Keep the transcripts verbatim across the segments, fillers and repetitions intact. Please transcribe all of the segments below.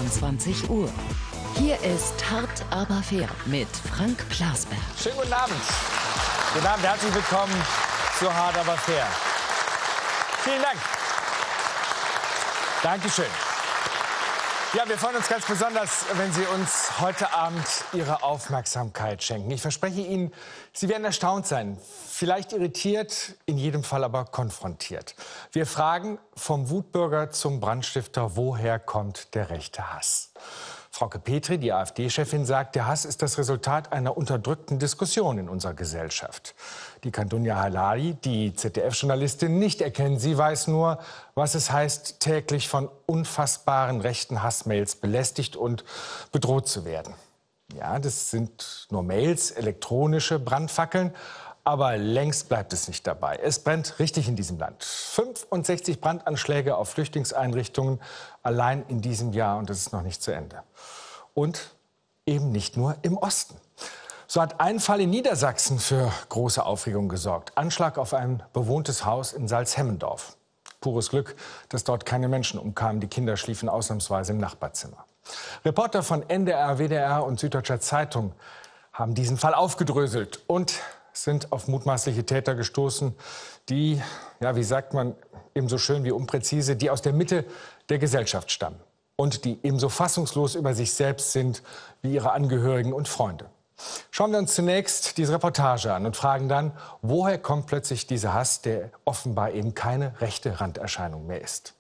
zweiundzwanzig Uhr. Hier ist Hart aber fair mit Frank Plasberg. Schönen guten Abend. Guten Abend, herzlich willkommen zu Hart aber fair. Vielen Dank. Dankeschön. Ja, wir freuen uns ganz besonders, wenn Sie uns heute Abend Ihre Aufmerksamkeit schenken. Ich verspreche Ihnen, Sie werden erstaunt sein, vielleicht irritiert, in jedem Fall aber konfrontiert. Wir fragen vom Wutbürger zum Brandstifter, woher kommt der rechte Hass? Frauke Petri, die AfD-Chefin, sagt, der Hass ist das Resultat einer unterdrückten Diskussion in unserer Gesellschaft. Die kann Dunja Halali, die Z D F-Journalistin, nicht erkennen. Sie weiß nur, was es heißt, täglich von unfassbaren rechten Hassmails belästigt und bedroht zu werden. Ja, das sind nur Mails, elektronische Brandfackeln. Aber längst bleibt es nicht dabei. Es brennt richtig in diesem Land. fünfundsechzig Brandanschläge auf Flüchtlingseinrichtungen allein in diesem Jahr. Und das ist noch nicht zu Ende. Und eben nicht nur im Osten. So hat ein Fall in Niedersachsen für große Aufregung gesorgt. Anschlag auf ein bewohntes Haus in Salzhemmendorf. Pures Glück, dass dort keine Menschen umkamen. Die Kinder schliefen ausnahmsweise im Nachbarzimmer. Reporter von N D R, W D R und Süddeutscher Zeitung haben diesen Fall aufgedröselt und sind auf mutmaßliche Täter gestoßen, die, ja, wie sagt man, ebenso schön wie unpräzise, die aus der Mitte der Gesellschaft stammen und die ebenso fassungslos über sich selbst sind wie ihre Angehörigen und Freunde. Schauen wir uns zunächst diese Reportage an und fragen dann, woher kommt plötzlich dieser Hass, der offenbar eben keine rechte Randerscheinung mehr ist.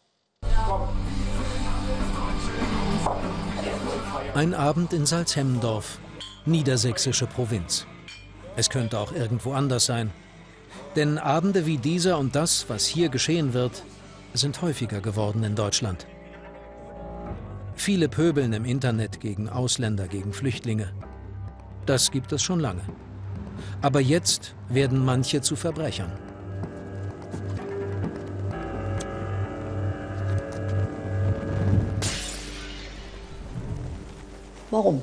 Ein Abend in Salzhemmendorf, niedersächsische Provinz. Es könnte auch irgendwo anders sein. Denn Abende wie dieser und das, was hier geschehen wird, sind häufiger geworden in Deutschland. Viele pöbeln im Internet gegen Ausländer, gegen Flüchtlinge. Das gibt es schon lange. Aber jetzt werden manche zu Verbrechern. Warum?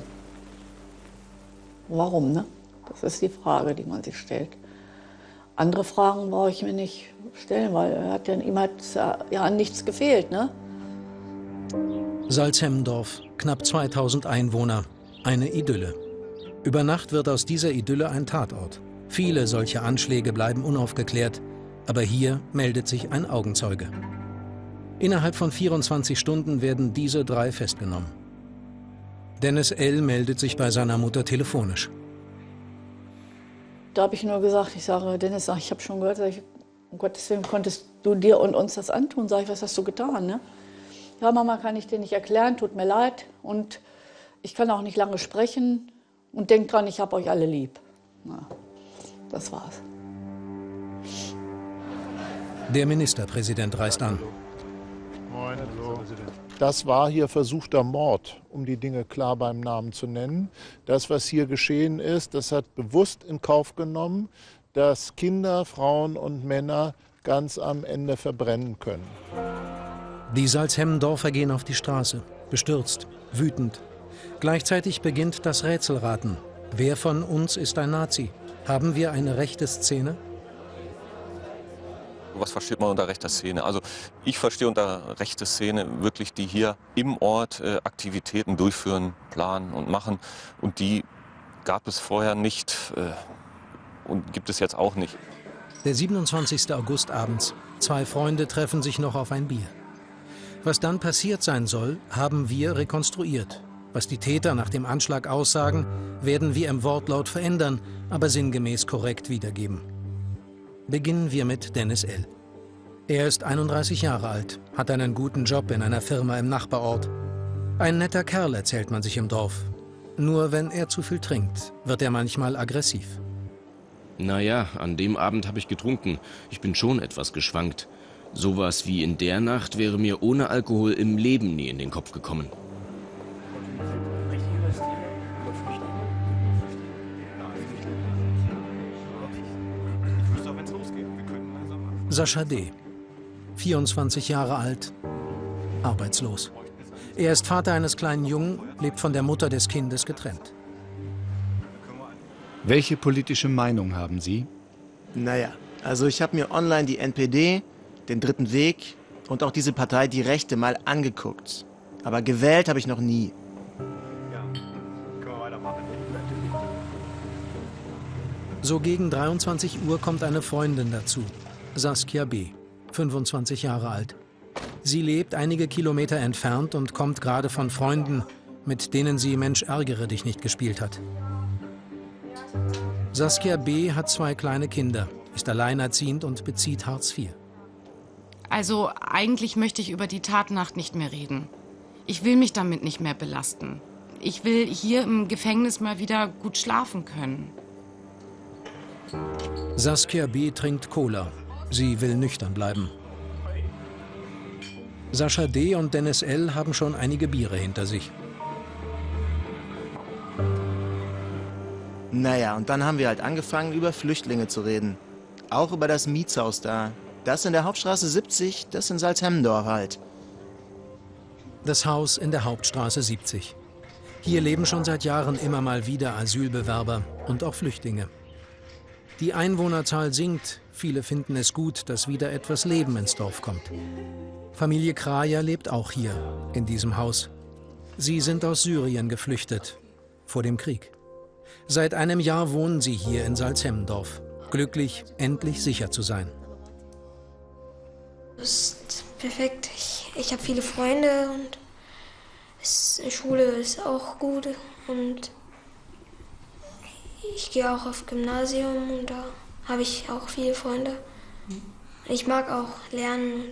Warum, ne? Das ist die Frage, die man sich stellt. Andere Fragen brauche ich mir nicht stellen, weil er hat ja, ihm hat ja an nichts gefehlt, ne? Salzhemmendorf, knapp zweitausend Einwohner, eine Idylle. Über Nacht wird aus dieser Idylle ein Tatort. Viele solcher Anschläge bleiben unaufgeklärt, aber hier meldet sich ein Augenzeuge. Innerhalb von vierundzwanzig Stunden werden diese drei festgenommen. Dennis L. meldet sich bei seiner Mutter telefonisch. Da habe ich nur gesagt, ich sage, Dennis, ich habe schon gehört, sag ich, um Gottes Willen, konntest du dir und uns das antun? Sag ich, was hast du getan? Ne? Ja, Mama, kann ich dir nicht erklären, tut mir leid. Und ich kann auch nicht lange sprechen. Und denkt dran, ich habe euch alle lieb. Na, das war's. Der Ministerpräsident reist an. Moin, hallo. Das war hier versuchter Mord, um die Dinge klar beim Namen zu nennen. Das, was hier geschehen ist, das hat bewusst in Kauf genommen, dass Kinder, Frauen und Männer ganz am Ende verbrennen können. Die Salzhemmendorfer gehen auf die Straße, bestürzt, wütend. Gleichzeitig beginnt das Rätselraten. Wer von uns ist ein Nazi? Haben wir eine rechte Szene? Was versteht man unter rechter Szene? Also ich verstehe unter rechte Szene wirklich, die hier im Ort äh, Aktivitäten durchführen, planen und machen. Und die gab es vorher nicht äh, und gibt es jetzt auch nicht. Der siebenundzwanzigste August abends. Zwei Freunde treffen sich noch auf ein Bier. Was dann passiert sein soll, haben wir rekonstruiert. Was die Täter nach dem Anschlag aussagen, werden wir im Wortlaut verändern, aber sinngemäß korrekt wiedergeben. Beginnen wir mit Dennis L. Er ist einunddreißig Jahre alt, hat einen guten Job in einer Firma im Nachbarort. Ein netter Kerl, erzählt man sich im Dorf. Nur wenn er zu viel trinkt, wird er manchmal aggressiv. Naja, an dem Abend habe ich getrunken. Ich bin schon etwas geschwankt. Sowas wie in der Nacht wäre mir ohne Alkohol im Leben nie in den Kopf gekommen. Sascha D., vierundzwanzig Jahre alt, arbeitslos. Er ist Vater eines kleinen Jungen, lebt von der Mutter des Kindes getrennt. Welche politische Meinung haben Sie? Naja, also ich habe mir online die N P D, den Dritten Weg und auch diese Partei Die Rechte mal angeguckt. Aber gewählt habe ich noch nie. So gegen dreiundzwanzig Uhr kommt eine Freundin dazu, Saskia B., fünfundzwanzig Jahre alt. Sie lebt einige Kilometer entfernt und kommt gerade von Freunden, mit denen sie Mensch ärgere dich nicht gespielt hat. Saskia B. hat zwei kleine Kinder, ist alleinerziehend und bezieht Hartz vier. Also eigentlich möchte ich über die Tatnacht nicht mehr reden. Ich will mich damit nicht mehr belasten. Ich will hier im Gefängnis mal wieder gut schlafen können. Saskia B. trinkt Cola. Sie will nüchtern bleiben. Sascha D. und Dennis L. haben schon einige Biere hinter sich. Naja, und dann haben wir halt angefangen, über Flüchtlinge zu reden. Auch über das Mietshaus da. Das in der Hauptstraße siebzig, das in Salzhemmendorf halt. Das Haus in der Hauptstraße siebzig. Hier leben schon seit Jahren immer mal wieder Asylbewerber und auch Flüchtlinge. Die Einwohnerzahl sinkt. Viele finden es gut, dass wieder etwas Leben ins Dorf kommt. Familie Krajer lebt auch hier, in diesem Haus. Sie sind aus Syrien geflüchtet, vor dem Krieg. Seit einem Jahr wohnen sie hier in Salzhemmendorf, glücklich, endlich sicher zu sein. Es ist perfekt. Ich, ich habe viele Freunde und es, die Schule ist auch gut. Und ich gehe auch auf Gymnasium und da habe ich auch viele Freunde. Ich mag auch lernen.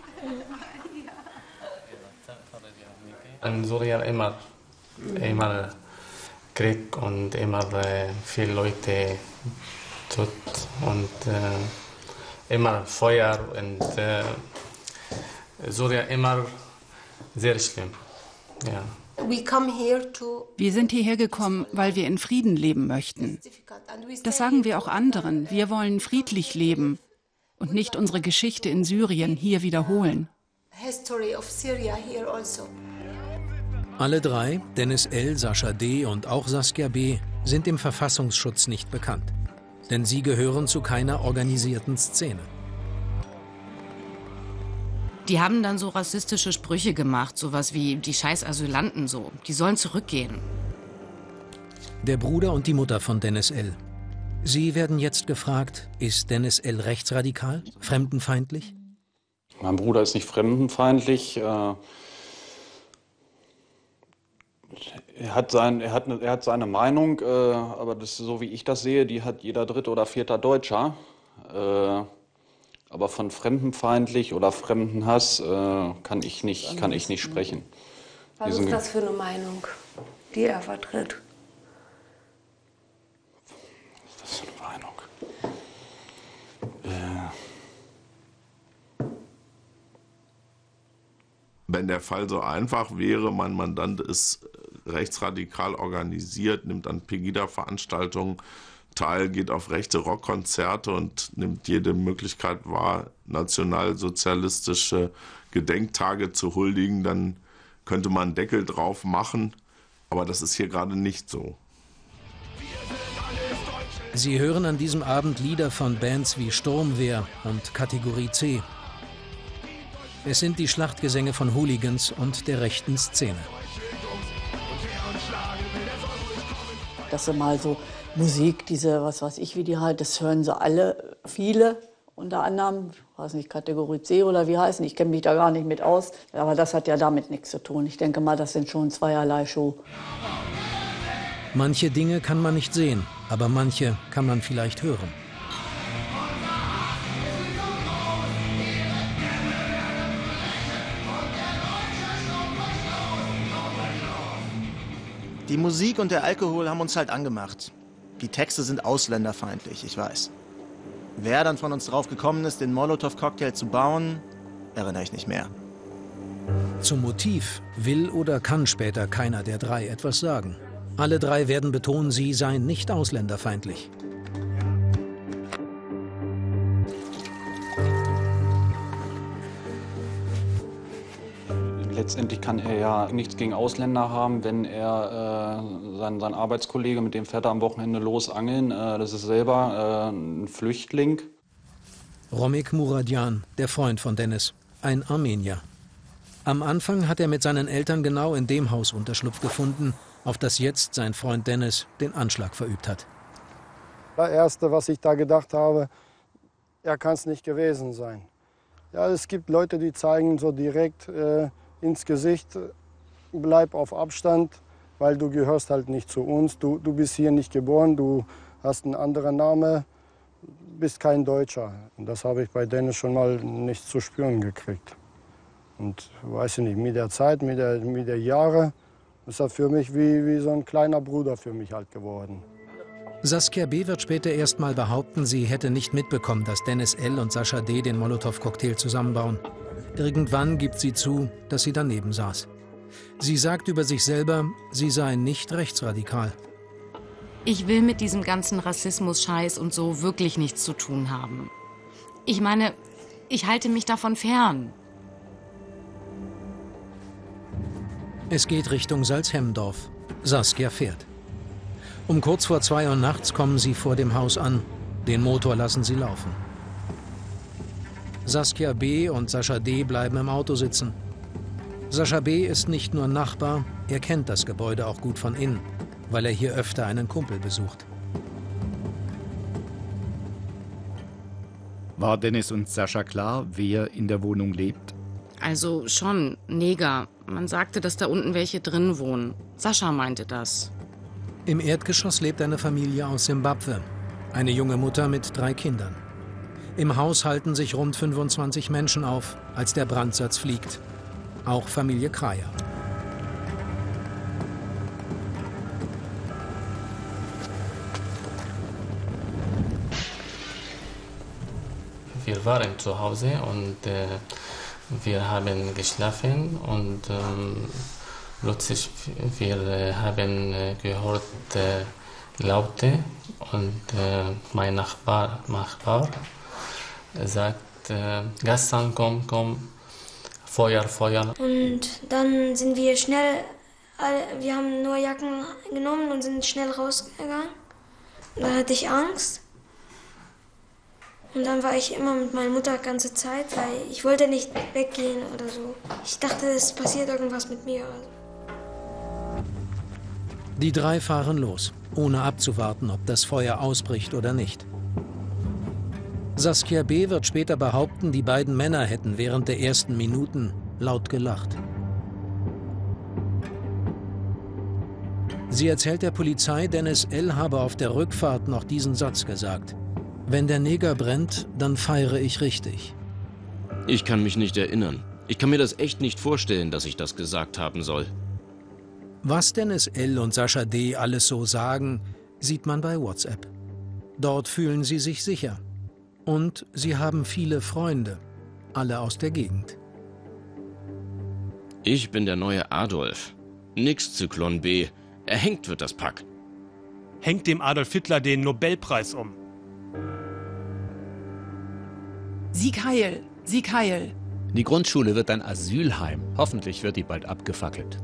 In Syrien immer, immer Krieg und immer äh, viele Leute tot und äh, immer Feuer und äh, Syrien immer sehr schlimm. Ja. Wir sind hierher gekommen, weil wir in Frieden leben möchten. Das sagen wir auch anderen. Wir wollen friedlich leben und nicht unsere Geschichte in Syrien hier wiederholen. Alle drei, Dennis L., Sascha D. und auch Saskia B., sind dem Verfassungsschutz nicht bekannt. Denn sie gehören zu keiner organisierten Szene. Die haben dann so rassistische Sprüche gemacht, sowas wie die scheiß Asylanten so. Die sollen zurückgehen. Der Bruder und die Mutter von Dennis L. Sie werden jetzt gefragt, ist Dennis L. rechtsradikal, fremdenfeindlich? Mein Bruder ist nicht fremdenfeindlich. Er hat, sein, er hat, er hat seine Meinung, aber das, so wie ich das sehe, die hat jeder dritte oder vierter Deutscher. Aber von fremdenfeindlich oder Fremdenhass kann ich nicht, kann ich nicht sprechen. Was ist das für eine Meinung, die er vertritt? Was ist das für eine Meinung? Äh Wenn der Fall so einfach wäre, mein Mandant ist rechtsradikal organisiert, nimmt an Pegida-Veranstaltungen teil, geht auf rechte Rockkonzerte und nimmt jede Möglichkeit wahr, nationalsozialistische Gedenktage zu huldigen, dann könnte man einen Deckel drauf machen. Aber das ist hier gerade nicht so. Sie hören an diesem Abend Lieder von Bands wie Sturmwehr und Kategorie C. Es sind die Schlachtgesänge von Hooligans und der rechten Szene. Das ist mal so Musik, diese, was weiß ich, wie die halt, das hören sie alle, viele, unter anderem, ich weiß nicht, Kategorie C oder wie heißen, ich kenne mich da gar nicht mit aus, aber das hat ja damit nichts zu tun. Ich denke mal, das sind schon zweierlei Show. Manche Dinge kann man nicht sehen, aber manche kann man vielleicht hören. Die Musik und der Alkohol haben uns halt angemacht. Die Texte sind ausländerfeindlich, ich weiß. Wer dann von uns drauf gekommen ist, den Molotow-Cocktail zu bauen, erinnere ich nicht mehr. Zum Motiv will oder kann später keiner der drei etwas sagen. Alle drei werden betonen, sie seien nicht ausländerfeindlich. Letztendlich kann er ja nichts gegen Ausländer haben, wenn er äh, sein, sein Arbeitskollege, mit dem fährt er am Wochenende los angeln, äh, das ist selber äh, ein Flüchtling. Romik Muradjan, der Freund von Dennis, ein Armenier. Am Anfang hat er mit seinen Eltern genau in dem Haus Unterschlupf gefunden, auf das jetzt sein Freund Dennis den Anschlag verübt hat. Das Erste, was ich da gedacht habe, er kann es nicht gewesen sein. Ja, es gibt Leute, die zeigen so direkt äh, ins Gesicht, bleib auf Abstand, weil du gehörst halt nicht zu uns. Du, du bist hier nicht geboren, du hast einen anderen Namen, bist kein Deutscher. Und das habe ich bei Dennis schon mal nicht zu spüren gekriegt. Und weiß ich nicht, mit der Zeit, mit der, mit der Jahre, ist er für mich wie, wie so ein kleiner Bruder für mich halt geworden. Saskia B. wird später erst mal behaupten, sie hätte nicht mitbekommen, dass Dennis L. und Sascha D. den Molotow-Cocktail zusammenbauen. Irgendwann gibt sie zu, dass sie daneben saß. Sie sagt über sich selber, sie sei nicht rechtsradikal. Ich will mit diesem ganzen Rassismus-Scheiß und so wirklich nichts zu tun haben. Ich meine, ich halte mich davon fern. Es geht Richtung Salzhemmendorf. Saskia fährt. Um kurz vor zwei Uhr nachts kommen sie vor dem Haus an. Den Motor lassen sie laufen. Saskia B. und Sascha D. bleiben im Auto sitzen. Sascha B. ist nicht nur Nachbar, er kennt das Gebäude auch gut von innen, weil er hier öfter einen Kumpel besucht. War Dennis und Sascha klar, wer in der Wohnung lebt? Also schon, Neger. Man sagte, dass da unten welche drin wohnen. Sascha meinte das. Im Erdgeschoss lebt eine Familie aus Simbabwe. Eine junge Mutter mit drei Kindern. Im Haus halten sich rund fünfundzwanzig Menschen auf, als der Brandsatz fliegt. Auch Familie Kraja. Wir waren zu Hause und äh, wir haben geschlafen und ähm, plötzlich wir äh, haben äh, gehört äh, Laute und äh, mein Nachbar, Nachbar sagt, äh, Gassan, komm, komm, Feuer, Feuer. Und dann sind wir schnell, wir haben nur Jacken genommen und sind schnell rausgegangen. Da hatte ich Angst. Und dann war ich immer mit meiner Mutter die ganze Zeit, weil ich wollte nicht weggehen oder so. Ich dachte, es passiert irgendwas mit mir. Die drei fahren los, ohne abzuwarten, ob das Feuer ausbricht oder nicht. Saskia B. wird später behaupten, die beiden Männer hätten während der ersten Minuten laut gelacht. Sie erzählt der Polizei, Dennis L. habe auf der Rückfahrt noch diesen Satz gesagt: Wenn der Neger brennt, dann feiere ich richtig. Ich kann mich nicht erinnern. Ich kann mir das echt nicht vorstellen, dass ich das gesagt haben soll. Was Dennis L. und Sascha D. alles so sagen, sieht man bei WhatsApp. Dort fühlen sie sich sicher. Und sie haben viele Freunde, alle aus der Gegend. Ich bin der neue Adolf. Nix Zyklon B. Erhängt wird das Pack. Hängt dem Adolf Hitler den Nobelpreis um. Sieg heil, Sieg heil. Die Grundschule wird ein Asylheim. Hoffentlich wird die bald abgefackelt.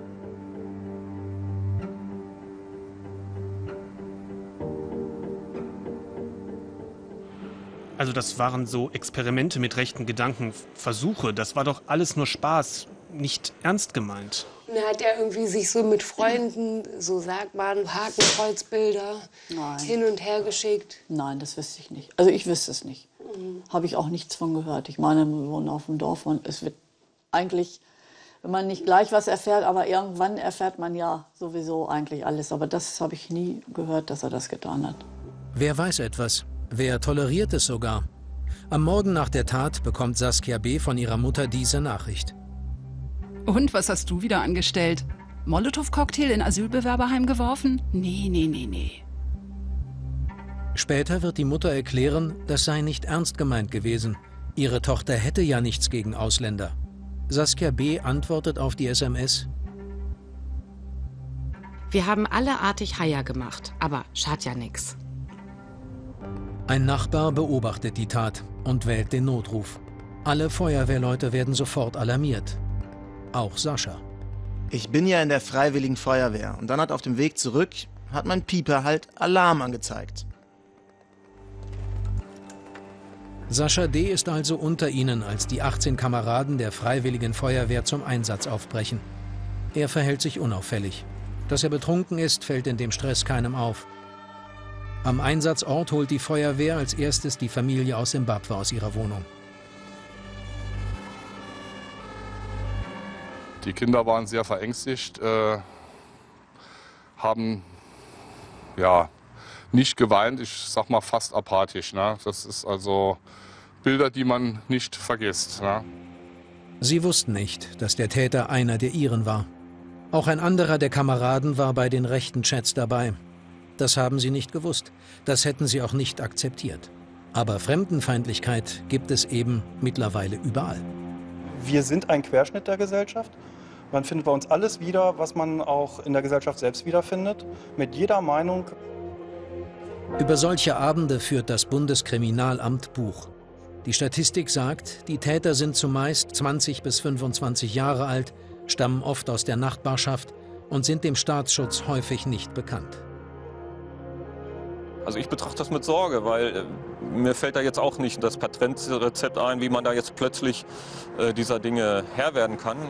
Also das waren so Experimente mit rechten Gedanken, Versuche. Das war doch alles nur Spaß, nicht ernst gemeint. Und er hat ja irgendwie sich so mit Freunden, so sagt man, Hakenkreuzbilder Nein. hin und her geschickt. Nein, das wüsste ich nicht. Also ich wüsste es nicht. Mhm. Habe ich auch nichts von gehört. Ich meine, wir wohnen auf dem Dorf und es wird eigentlich, wenn man nicht gleich was erfährt, aber irgendwann erfährt man ja sowieso eigentlich alles. Aber das habe ich nie gehört, dass er das getan hat. Wer weiß etwas? Wer toleriert es sogar? Am Morgen nach der Tat bekommt Saskia B. von ihrer Mutter diese Nachricht. Und was hast du wieder angestellt? Molotow-Cocktail in Asylbewerberheim geworfen? Nee, nee, nee, nee. Später wird die Mutter erklären, das sei nicht ernst gemeint gewesen. Ihre Tochter hätte ja nichts gegen Ausländer. Saskia B. antwortet auf die S M S: Wir haben alle artig Heier gemacht, aber schadet ja nix. Ein Nachbar beobachtet die Tat und wählt den Notruf. Alle Feuerwehrleute werden sofort alarmiert. Auch Sascha. Ich bin ja in der Freiwilligen Feuerwehr und dann hat auf dem Weg zurück, hat mein Pieper halt Alarm angezeigt. Sascha D. ist also unter ihnen, als die achtzehn Kameraden der Freiwilligen Feuerwehr zum Einsatz aufbrechen. Er verhält sich unauffällig. Dass er betrunken ist, fällt in dem Stress keinem auf. Am Einsatzort holt die Feuerwehr als erstes die Familie aus Simbabwe aus ihrer Wohnung. Die Kinder waren sehr verängstigt, äh, haben ja, nicht geweint, ich sag mal fast apathisch. Ne? Das ist also Bilder, die man nicht vergisst. Ne? Sie wussten nicht, dass der Täter einer der ihren war. Auch ein anderer der Kameraden war bei den rechten Chats dabei. Das haben sie nicht gewusst. Das hätten sie auch nicht akzeptiert. Aber Fremdenfeindlichkeit gibt es eben mittlerweile überall. Wir sind ein Querschnitt der Gesellschaft. Man findet bei uns alles wieder, was man auch in der Gesellschaft selbst wiederfindet, mit jeder Meinung. Über solche Abende führt das Bundeskriminalamt Buch. Die Statistik sagt, die Täter sind zumeist zwanzig bis fünfundzwanzig Jahre alt, stammen oft aus der Nachbarschaft und sind dem Staatsschutz häufig nicht bekannt. Also ich betrachte das mit Sorge, weil äh, mir fällt da jetzt auch nicht das Patentrezept ein, wie man da jetzt plötzlich äh, dieser Dinge Herr werden kann.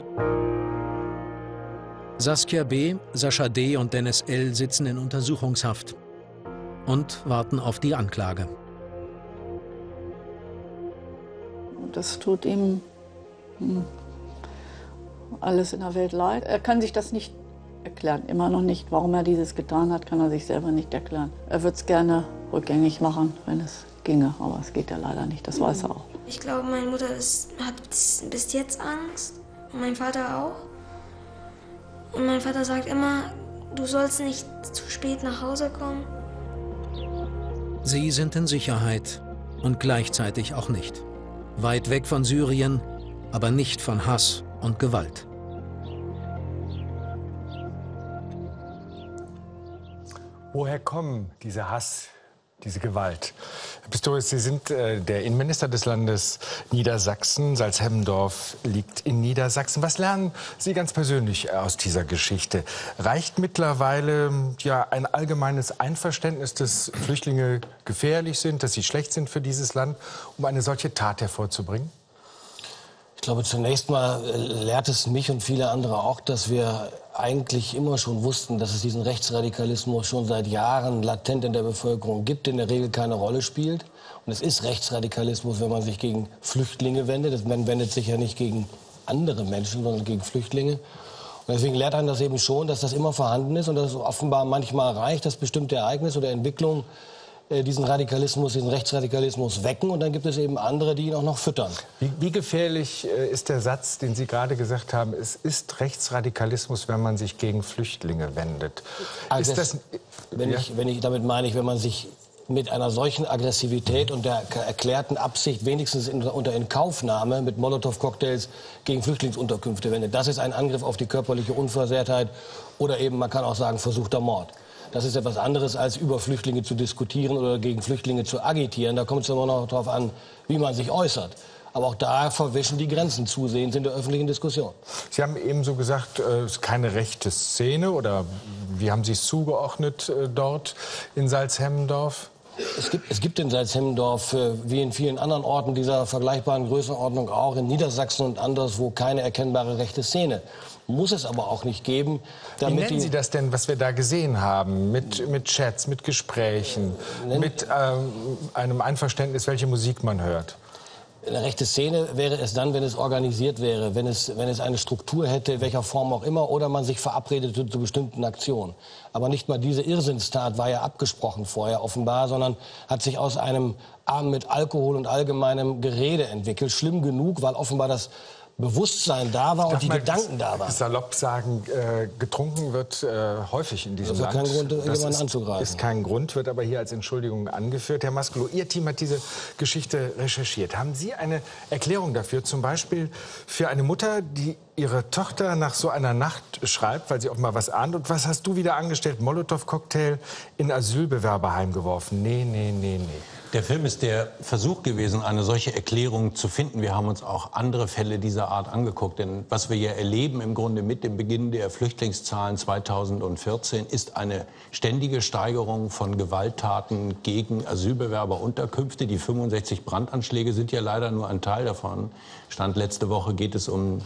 Saskia B., Sascha D. und Dennis L. sitzen in Untersuchungshaft und warten auf die Anklage. Das tut ihm hm, alles in der Welt leid. Er kann sich das nicht erklären, immer noch nicht. Warum er dieses getan hat, kann er sich selber nicht erklären. Er würde es gerne rückgängig machen, wenn es ginge, aber es geht ja leider nicht, das weiß er auch. Ich glaube, meine Mutter ist, hat bis jetzt Angst und mein Vater auch. Und mein Vater sagt immer, du sollst nicht zu spät nach Hause kommen. Sie sind in Sicherheit und gleichzeitig auch nicht. Weit weg von Syrien, aber nicht von Hass und Gewalt. Woher kommen dieser Hass, diese Gewalt? Herr Pistorius, Sie sind äh, der Innenminister des Landes Niedersachsen. Salzhemmendorf liegt in Niedersachsen. Was lernen Sie ganz persönlich aus dieser Geschichte? Reicht mittlerweile ja, ein allgemeines Einverständnis, dass Flüchtlinge gefährlich sind, dass sie schlecht sind für dieses Land, um eine solche Tat hervorzubringen? Ich glaube, zunächst mal lehrt es mich und viele andere auch, dass wir eigentlich immer schon wussten, dass es diesen Rechtsradikalismus schon seit Jahren latent in der Bevölkerung gibt, in der Regel keine Rolle spielt. Und es ist Rechtsradikalismus, wenn man sich gegen Flüchtlinge wendet. Man wendet sich ja nicht gegen andere Menschen, sondern gegen Flüchtlinge. Und deswegen lehrt einen das eben schon, dass das immer vorhanden ist und dass es offenbar manchmal reicht, dass bestimmte Ereignisse oder Entwicklungen diesen Radikalismus, diesen Rechtsradikalismus wecken, und dann gibt es eben andere, die ihn auch noch füttern. Wie, wie gefährlich äh, ist der Satz, den Sie gerade gesagt haben, es ist Rechtsradikalismus, wenn man sich gegen Flüchtlinge wendet? Also ist das, das, wenn, ja? ich, wenn ich damit meine ich, wenn man sich mit einer solchen Aggressivität und der erklärten Absicht, wenigstens in, unter Inkaufnahme mit Molotow-Cocktails gegen Flüchtlingsunterkünfte wendet, das ist ein Angriff auf die körperliche Unversehrtheit oder eben, man kann auch sagen, versuchter Mord. Das ist etwas anderes, als über Flüchtlinge zu diskutieren oder gegen Flüchtlinge zu agitieren. Da kommt es immer noch darauf an, wie man sich äußert. Aber auch da verwischen die Grenzen zusehends in der öffentlichen Diskussion. Sie haben eben so gesagt, es ist keine rechte Szene, oder wie haben Sie es zugeordnet äh, dort in Salzhemmendorf? Es gibt, es gibt in Salzhemmendorf, äh, wie in vielen anderen Orten dieser vergleichbaren Größenordnung, auch in Niedersachsen und anderswo, keine erkennbare rechte Szene. Muss es aber auch nicht geben. Damit Wie nennen Sie das denn, was wir da gesehen haben? Mit, mit Chats, mit Gesprächen, Nennen mit ähm, einem Einverständnis, welche Musik man hört? Eine rechte Szene wäre es dann, wenn es organisiert wäre, wenn es, wenn es eine Struktur hätte, in welcher Form auch immer, oder man sich verabredete zu bestimmten Aktionen. Aber nicht mal diese Irrsinnstat war ja abgesprochen vorher offenbar, sondern hat sich aus einem Abend mit Alkohol und allgemeinem Gerede entwickelt. Schlimm genug, weil offenbar das Bewusstsein da war und die Gedanken da waren. Salopp sagen, äh, getrunken wird äh, häufig in diesem Land. Das ist kein Grund, jemanden anzugreifen. Ist kein Grund, wird aber hier als Entschuldigung angeführt. Herr Mascolo, Ihr Team hat diese Geschichte recherchiert. Haben Sie eine Erklärung dafür, zum Beispiel für eine Mutter, die ihre Tochter nach so einer Nacht schreibt, weil sie offenbar was ahnt? Und was hast du wieder angestellt? Molotow-Cocktail in Asylbewerberheim geworfen. Nee, nee, nee, nee. Der Film ist der Versuch gewesen, eine solche Erklärung zu finden. Wir haben uns auch andere Fälle dieser Art angeguckt. Denn was wir ja erleben im Grunde mit dem Beginn der Flüchtlingszahlen zweitausendvierzehn ist eine ständige Steigerung von Gewalttaten gegen Asylbewerberunterkünfte. Die fünfundsechzig Brandanschläge sind ja leider nur ein Teil davon. Stand letzte Woche geht es um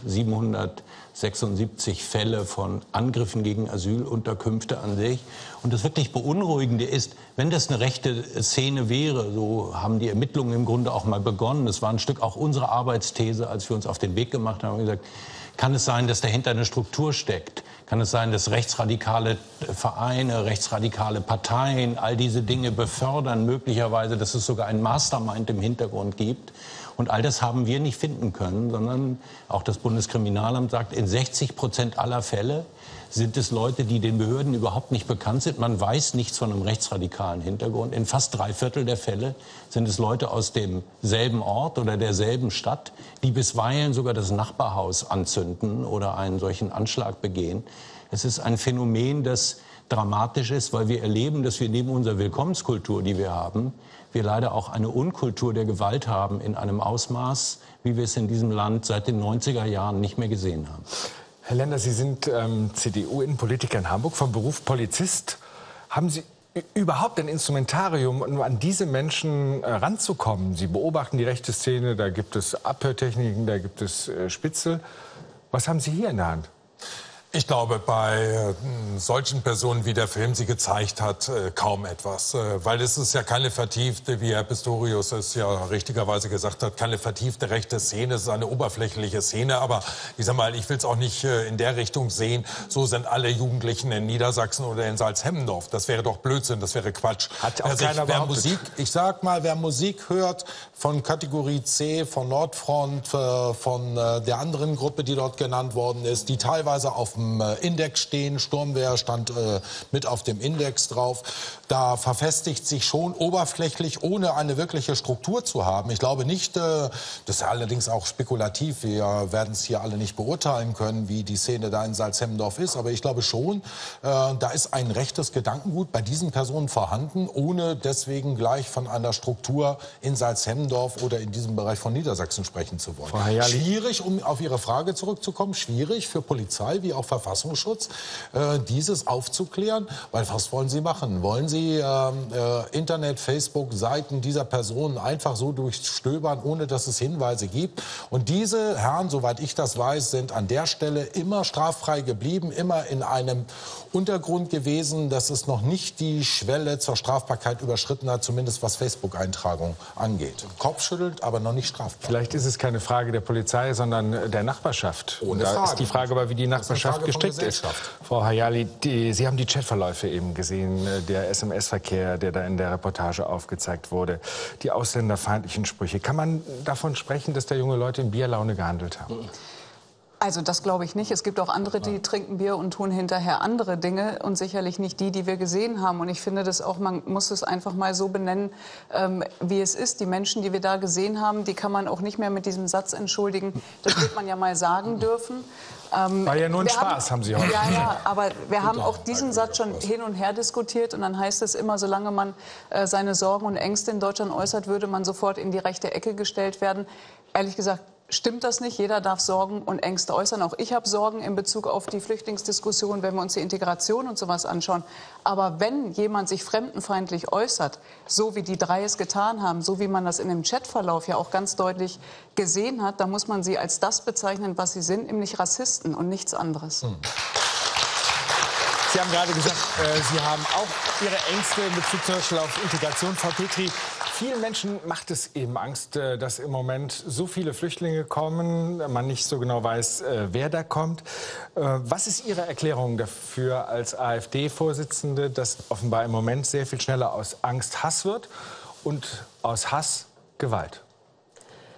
siebenhundertsechsundsiebzig Fälle von Angriffen gegen Asylunterkünfte an sich. Und das wirklich Beunruhigende ist, wenn das eine rechte Szene wäre, so haben die Ermittlungen im Grunde auch mal begonnen. Das war ein Stück auch unsere Arbeitsthese, als wir uns auf den Weg gemacht haben, haben gesagt, kann es sein, dass dahinter eine Struktur steckt? Kann es sein, dass rechtsradikale Vereine, rechtsradikale Parteien all diese Dinge befördern, möglicherweise, dass es sogar ein Mastermind im Hintergrund gibt? Und all das haben wir nicht finden können, sondern auch das Bundeskriminalamt sagt, in sechzig Prozent aller Fälle sind es Leute, die den Behörden überhaupt nicht bekannt sind. Man weiß nichts von einem rechtsradikalen Hintergrund. In fast drei Viertel der Fälle sind es Leute aus demselben Ort oder derselben Stadt, die bisweilen sogar das Nachbarhaus anzünden oder einen solchen Anschlag begehen. Es ist ein Phänomen, das dramatisch ist, weil wir erleben, dass wir neben unserer Willkommenskultur, die wir haben, wir leider auch eine Unkultur der Gewalt haben in einem Ausmaß, wie wir es in diesem Land seit den neunziger Jahren nicht mehr gesehen haben. Herr Lender, Sie sind ähm, C D U-Innenpolitiker in Hamburg, vom Beruf Polizist. Haben Sie überhaupt ein Instrumentarium, um an diese Menschen äh, ranzukommen? Sie beobachten die rechte Szene, da gibt es Abhörtechniken, da gibt es äh, Spitzel. Was haben Sie hier in der Hand? Ich glaube, bei äh, solchen Personen, wie der Film sie gezeigt hat, äh, kaum etwas. Äh, weil es ist ja keine vertiefte, wie Herr Pistorius es ja richtigerweise gesagt hat, keine vertiefte rechte Szene. Es ist eine oberflächliche Szene. Aber ich sag mal, ich will es auch nicht äh, in der Richtung sehen, so sind alle Jugendlichen in Niedersachsen oder in Salzhemmendorf. Das wäre doch Blödsinn, das wäre Quatsch. Hat auch also keiner ich, wer behauptet. Musik, ich sag mal, wer Musik hört von Kategorie C, von Nordfront, äh, von äh, der anderen Gruppe, die dort genannt worden ist, die teilweise auf Index stehen, Sturmwehr stand äh, mit auf dem Index drauf. Da verfestigt sich schon oberflächlich, ohne eine wirkliche Struktur zu haben. Ich glaube nicht, äh, das ist allerdings auch spekulativ, wir werden es hier alle nicht beurteilen können, wie die Szene da in Salzhemmendorf ist, aber ich glaube schon, äh, da ist ein rechtes Gedankengut bei diesen Personen vorhanden, ohne deswegen gleich von einer Struktur in Salzhemmendorf oder in diesem Bereich von Niedersachsen sprechen zu wollen. Schwierig, um auf Ihre Frage zurückzukommen, schwierig für Polizei wie auch Verfassungsschutz, äh, dieses aufzuklären, weil was wollen Sie machen? Wollen Sie äh, äh, Internet, Facebook, Seiten dieser Personen einfach so durchstöbern, ohne dass es Hinweise gibt? Und diese Herren, soweit ich das weiß, sind an der Stelle immer straffrei geblieben, immer in einem Untergrund gewesen, dass es noch nicht die Schwelle zur Strafbarkeit überschritten hat, zumindest was Facebook-Eintragung angeht. Kopfschüttelt, aber noch nicht strafbar. Vielleicht ist es keine Frage der Polizei, sondern der Nachbarschaft. Ohne da Frage. ist die Frage aber, wie die Nachbarschaft gestrickt ist. Frau Hayali, die, Sie haben die Chatverläufe eben gesehen, der S M S-Verkehr, der da in der Reportage aufgezeigt wurde, die ausländerfeindlichen Sprüche. Kann man davon sprechen, dass da junge Leute in Bierlaune gehandelt haben? Also das glaube ich nicht. Es gibt auch andere, die trinken Bier und tun hinterher andere Dinge und sicherlich nicht die, die wir gesehen haben. Und ich finde das auch, man muss es einfach mal so benennen, ähm, wie es ist. Die Menschen, die wir da gesehen haben, die kann man auch nicht mehr mit diesem Satz entschuldigen. Das wird man ja mal sagen dürfen. Ähm, War ja nur ein Spaß, haben, haben Sie heute. Ja, ja, aber wir haben auch diesen Satz schon hin und her diskutiert. Und dann heißt es immer, solange man äh, seine Sorgen und Ängste in Deutschland äußert, würde man sofort in die rechte Ecke gestellt werden. Ehrlich gesagt, stimmt das nicht. Jeder darf Sorgen und Ängste äußern. Auch ich habe Sorgen in Bezug auf die Flüchtlingsdiskussion, wenn wir uns die Integration und sowas anschauen. Aber wenn jemand sich fremdenfeindlich äußert, so wie die drei es getan haben, so wie man das in dem Chatverlauf ja auch ganz deutlich gesehen hat, dann muss man sie als das bezeichnen, was sie sind, nämlich Rassisten und nichts anderes. Hm. Sie haben gerade gesagt, äh, Sie haben auch Ihre Ängste in Bezug zum Beispiel auf Integration. Frau Petri, vielen Menschen macht es eben Angst, äh, dass im Moment so viele Flüchtlinge kommen, man nicht so genau weiß, äh, wer da kommt. Äh, was ist Ihre Erklärung dafür als AfD-Vorsitzende, dass offenbar im Moment sehr viel schneller aus Angst Hass wird und aus Hass Gewalt?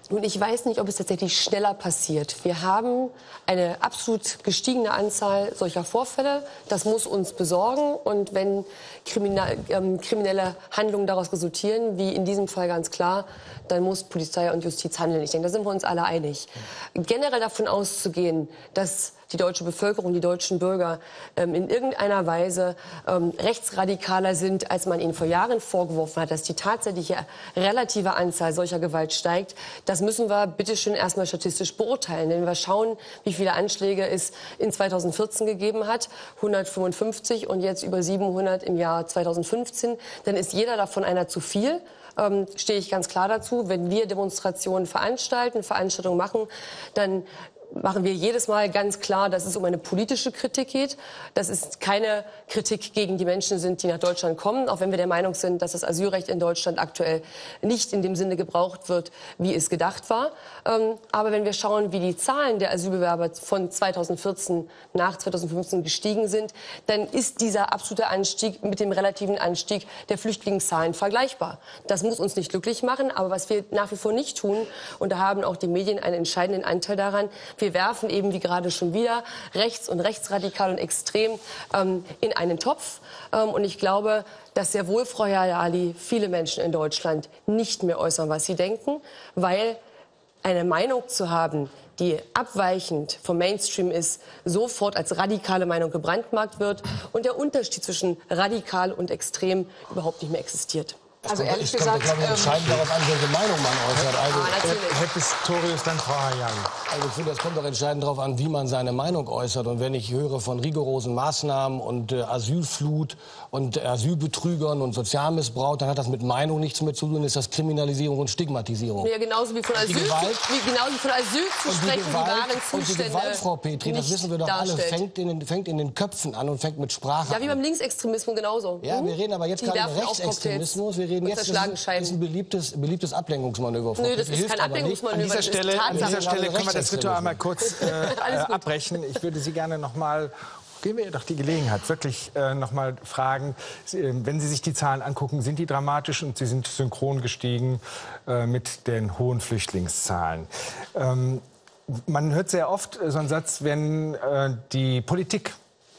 Nun, ich weiß nicht, ob es tatsächlich schneller passiert. Wir haben eine absolut gestiegene Anzahl solcher Vorfälle. Das muss uns besorgen. Und wenn kriminal, ähm, kriminelle Handlungen daraus resultieren, wie in diesem Fall ganz klar, dann muss Polizei und Justiz handeln. Ich denke, da sind wir uns alle einig. Generell davon auszugehen, dass die deutsche Bevölkerung, die deutschen Bürger ähm, in irgendeiner Weise ähm, rechtsradikaler sind, als man ihnen vor Jahren vorgeworfen hat, dass die tatsächliche relative Anzahl solcher Gewalt steigt, das müssen wir bitte schön erstmal statistisch beurteilen. Wenn wir schauen, wie viele Anschläge es in zweitausendvierzehn gegeben hat, hundertfünfundfünfzig und jetzt über siebenhundert im Jahr zweitausendfünfzehn, dann ist jeder davon einer zu viel. Ähm, stehe ich ganz klar dazu. Wenn wir Demonstrationen veranstalten, Veranstaltungen machen, dann machen wir jedes Mal ganz klar, dass es um eine politische Kritik geht. Das ist keine Kritik gegen die Menschen sind, die nach Deutschland kommen, auch wenn wir der Meinung sind, dass das Asylrecht in Deutschland aktuell nicht in dem Sinne gebraucht wird, wie es gedacht war. Aber wenn wir schauen, wie die Zahlen der Asylbewerber von zweitausendvierzehn nach zweitausendfünfzehn gestiegen sind, dann ist dieser absolute Anstieg mit dem relativen Anstieg der Flüchtlingszahlen vergleichbar. Das muss uns nicht glücklich machen, aber was wir nach wie vor nicht tun, und da haben auch die Medien einen entscheidenden Anteil daran, wir werfen eben, wie gerade schon wieder, rechts und rechtsradikal und extrem ähm, in einen Topf. Ähm, und ich glaube, dass sehr wohl, Frau Jayali, viele Menschen in Deutschland nicht mehr äußern, was sie denken, weil eine Meinung zu haben, die abweichend vom Mainstream ist, sofort als radikale Meinung gebrandmarkt wird und der Unterschied zwischen radikal und extrem überhaupt nicht mehr existiert. Also ehrlich gesagt, kommt, glaube ich, entscheidend darauf an, welche Meinung man äußert. Also, ah, Herr Pistorius, dann Frau Hayani. Also ich finde, das kommt doch entscheidend darauf an, wie man seine Meinung äußert. Und wenn ich höre von rigorosen Maßnahmen und äh, Asylflut und äh, Asylbetrügern und Sozialmissbrauch, dann hat das mit Meinung nichts mehr zu tun, ist das Kriminalisierung und Stigmatisierung. Ja, genauso wie von Asyl, Gewalt, wie, genauso wie von Asyl zu sprechen, die, Gewalt, die wahren Zustände. Und die Gewalt, Frau Petri, das wissen wir doch darstellt. alle, fängt in, den, fängt in den Köpfen an und fängt mit Sprache an. Ja, wie beim Linksextremismus genauso. Ja, wir reden aber jetzt die gerade über Rechtsextremismus. Wir reden jetzt Das ist ein beliebtes, beliebtes Ablenkungsmanöver. Nö, das ist kein Ablenkungsmanöver. An dieser Stelle, an dieser Stelle können wir das Ritual mal kurz äh, äh, abbrechen. Ich würde Sie gerne noch mal, geben wir ihr doch die Gelegenheit, wirklich äh, noch mal fragen, wenn Sie sich die Zahlen angucken, sind die dramatisch und sie sind synchron gestiegen äh, mit den hohen Flüchtlingszahlen. Ähm, man hört sehr oft so einen Satz, wenn äh, die Politik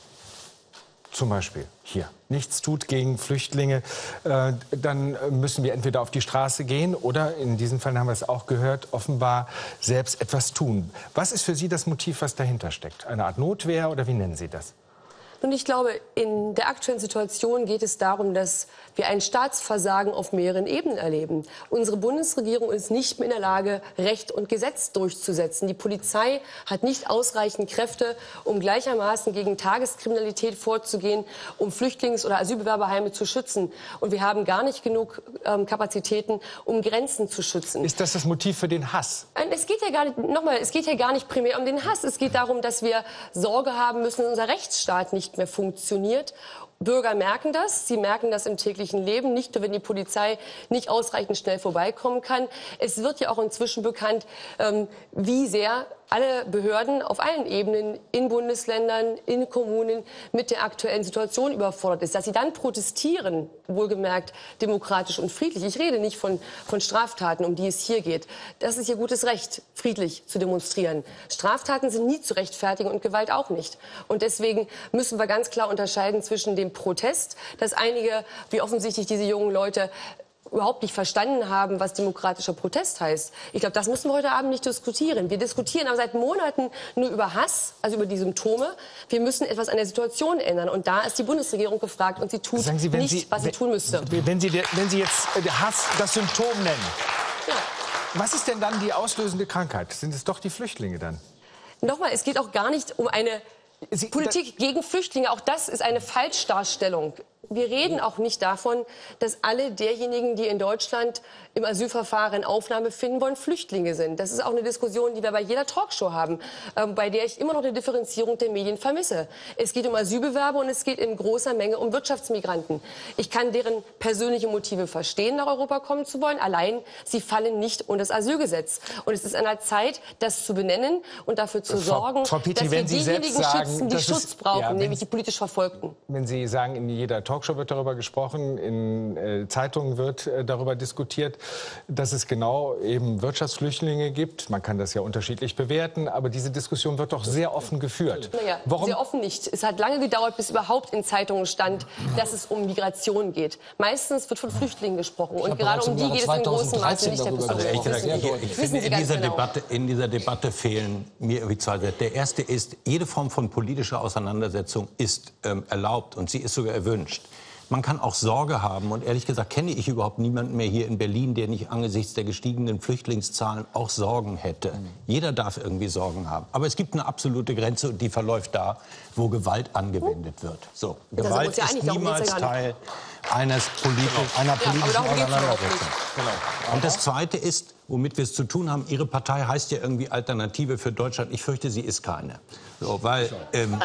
zum Beispiel hier nichts tut gegen Flüchtlinge, äh, dann müssen wir entweder auf die Straße gehen oder, in diesem Fall haben wir es auch gehört, offenbar selbst etwas tun. Was ist für Sie das Motiv, was dahinter steckt? Eine Art Notwehr oder wie nennen Sie das? Und ich glaube, in der aktuellen Situation geht es darum, dass wir ein Staatsversagen auf mehreren Ebenen erleben. Unsere Bundesregierung ist nicht mehr in der Lage, Recht und Gesetz durchzusetzen. Die Polizei hat nicht ausreichend Kräfte, um gleichermaßen gegen Tageskriminalität vorzugehen, um Flüchtlings- oder Asylbewerberheime zu schützen. Und wir haben gar nicht genug ähm, Kapazitäten, um Grenzen zu schützen. Ist das das Motiv für den Hass? Es geht ja gar nicht, nochmal, es geht ja gar nicht primär um den Hass. Es geht darum, dass wir Sorge haben müssen, dass unser Rechtsstaat nicht mehr funktioniert. Bürger merken das. Sie merken das im täglichen Leben, nicht nur, wenn die Polizei nicht ausreichend schnell vorbeikommen kann. Es wird ja auch inzwischen bekannt, ähm, wie sehr alle Behörden auf allen Ebenen, in Bundesländern, in Kommunen mit der aktuellen Situation überfordert ist. Dass sie dann protestieren, wohlgemerkt demokratisch und friedlich. Ich rede nicht von, von Straftaten, um die es hier geht. Das ist ihr gutes Recht, friedlich zu demonstrieren. Straftaten sind nie zu rechtfertigen und Gewalt auch nicht. Und deswegen müssen wir ganz klar unterscheiden zwischen dem Protest, dass einige, wie offensichtlich diese jungen Leute, überhaupt nicht verstanden haben, was demokratischer Protest heißt. Ich glaube, das müssen wir heute Abend nicht diskutieren. Wir diskutieren aber seit Monaten nur über Hass, also über die Symptome. Wir müssen etwas an der Situation ändern. Und da ist die Bundesregierung gefragt und sie tut Sie, nicht, sie, was sie tun müsste. Wenn Sie, wenn sie jetzt Hass das Symptom nennen, ja. Was ist denn dann die auslösende Krankheit? Sind es doch die Flüchtlinge dann? Nochmal, es geht auch gar nicht um eine Sie, Politik gegen Flüchtlinge. Auch das ist eine Falschdarstellung. Wir reden auch nicht davon, dass alle derjenigen, die in Deutschland im Asylverfahren Aufnahme finden wollen, Flüchtlinge sind. Das ist auch eine Diskussion, die wir bei jeder Talkshow haben, äh, bei der ich immer noch eine Differenzierung der Medien vermisse. Es geht um Asylbewerber und es geht in großer Menge um Wirtschaftsmigranten. Ich kann deren persönliche Motive verstehen, nach Europa kommen zu wollen. Allein sie fallen nicht unter das Asylgesetz. Und es ist an der Zeit, das zu benennen und dafür zu sorgen, Frau Petri, dass wir wenn Sie diejenigen sagen, schützen, die Schutz ist, brauchen, ja, nämlich die politisch Verfolgten. Wenn Sie sagen, in jeder Talkshow Talkshow wird darüber gesprochen, in äh, Zeitungen wird äh, darüber diskutiert, dass es genau eben Wirtschaftsflüchtlinge gibt. Man kann das ja unterschiedlich bewerten, aber diese Diskussion wird doch sehr offen geführt. Naja, Warum? sehr offen nicht. Es hat lange gedauert, bis überhaupt in Zeitungen stand, dass es um Migration geht. Meistens wird von Flüchtlingen gesprochen und gerade um die geht es in großem Maße nicht. Also ehrlich gesagt, ich, ich finde, in dieser, genau. Debatte, in dieser Debatte fehlen mir irgendwie zwei Sätze. Der erste ist, jede Form von politischer Auseinandersetzung ist ähm, erlaubt und sie ist sogar erwünscht. Man kann auch Sorge haben und ehrlich gesagt kenne ich überhaupt niemanden mehr hier in Berlin, der nicht angesichts der gestiegenen Flüchtlingszahlen auch Sorgen hätte. Mhm. Jeder darf irgendwie Sorgen haben. Aber es gibt eine absolute Grenze und die verläuft da, wo Gewalt angewendet wird. So, Gewalt ja ist niemals ja Teil eines politi genau. einer politischen ja, Auseinandersetzung. Genau. Und das Zweite ist, womit wir es zu tun haben, Ihre Partei heißt ja irgendwie Alternative für Deutschland. Ich fürchte, sie ist keine. So, weil... Ähm,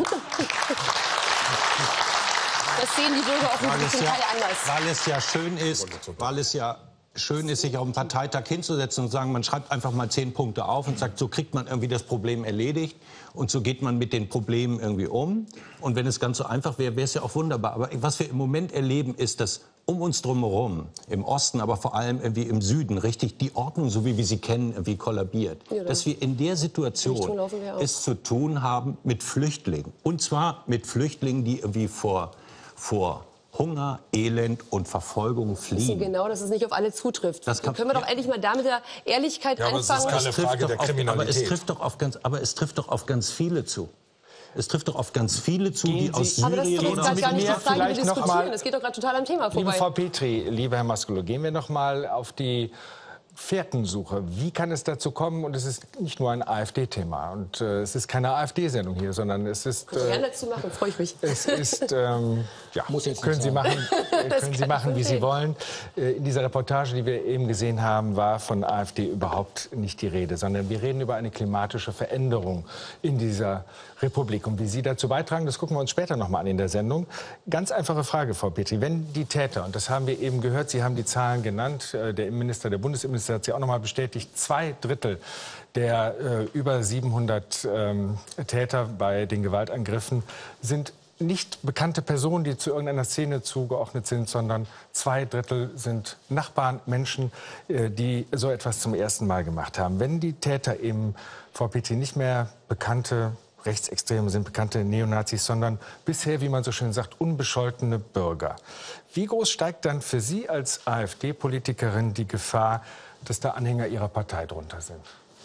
das sehen die Bürger offensichtlich zum ja, Teil anders. Weil es ja schön ist, weil es ja schön ist, sich auf einen Parteitag hinzusetzen und sagen, man schreibt einfach mal zehn Punkte auf und sagt, so kriegt man irgendwie das Problem erledigt und so geht man mit den Problemen irgendwie um. Und wenn es ganz so einfach wäre, wäre es ja auch wunderbar. Aber was wir im Moment erleben, ist, dass um uns drumherum, im Osten, aber vor allem irgendwie im Süden, richtig die Ordnung, so wie wir sie kennen, irgendwie kollabiert. Ja, dass wir in der Situation es zu tun haben mit Flüchtlingen. Und zwar mit Flüchtlingen, die irgendwie vor vor Hunger, Elend und Verfolgung fliehen. Genau, dass es nicht auf alle zutrifft. Das kann, können wir doch endlich mal damit der Ehrlichkeit ja, anfangen. Aber es ist keine Frage der Kriminalität. Aber es trifft doch auf ganz, aber es trifft doch auf ganz viele zu. Es trifft doch auf ganz viele zu, Gehen die aus Sie, Syrien oder aus gar nicht die Frage, die diskutieren. Das geht doch gerade total am Thema vorbei. Liebe Frau Petri, lieber Herr Maskulo, gehen wir noch mal auf die Fährtensuche. Wie kann es dazu kommen? Und es ist nicht nur ein AfD-Thema. Und äh, es ist keine AfD-Sendung hier, sondern es ist... Äh, gerne dazu machen, freue ich mich. Es ist... Ähm, ja, Muss jetzt können Sie machen, äh, können Sie machen wie Sie wollen. Äh, in dieser Reportage, die wir eben gesehen haben, war von AfD überhaupt nicht die Rede, sondern wir reden über eine klimatische Veränderung in dieser Republik. Und wie Sie dazu beitragen, das gucken wir uns später noch mal an in der Sendung. Ganz einfache Frage, Frau Petri. Wenn die Täter, und das haben wir eben gehört, Sie haben die Zahlen genannt, äh, der Innenminister, der Bundesinnenminister hat sie auch noch mal bestätigt, zwei Drittel der äh, über siebenhundert ähm, Täter bei den Gewaltangriffen sind nicht bekannte Personen, die zu irgendeiner Szene zugeordnet sind, sondern zwei Drittel sind Nachbarn, Menschen, äh, die so etwas zum ersten Mal gemacht haben. Wenn die Täter eben, Frau Petri, nicht mehr bekannte Rechtsextreme sind, bekannte Neonazis, sondern bisher, wie man so schön sagt, unbescholtene Bürger. Wie groß steigt dann für Sie als AfD-Politikerin die Gefahr, dass da Anhänger Ihrer Partei drunter sind?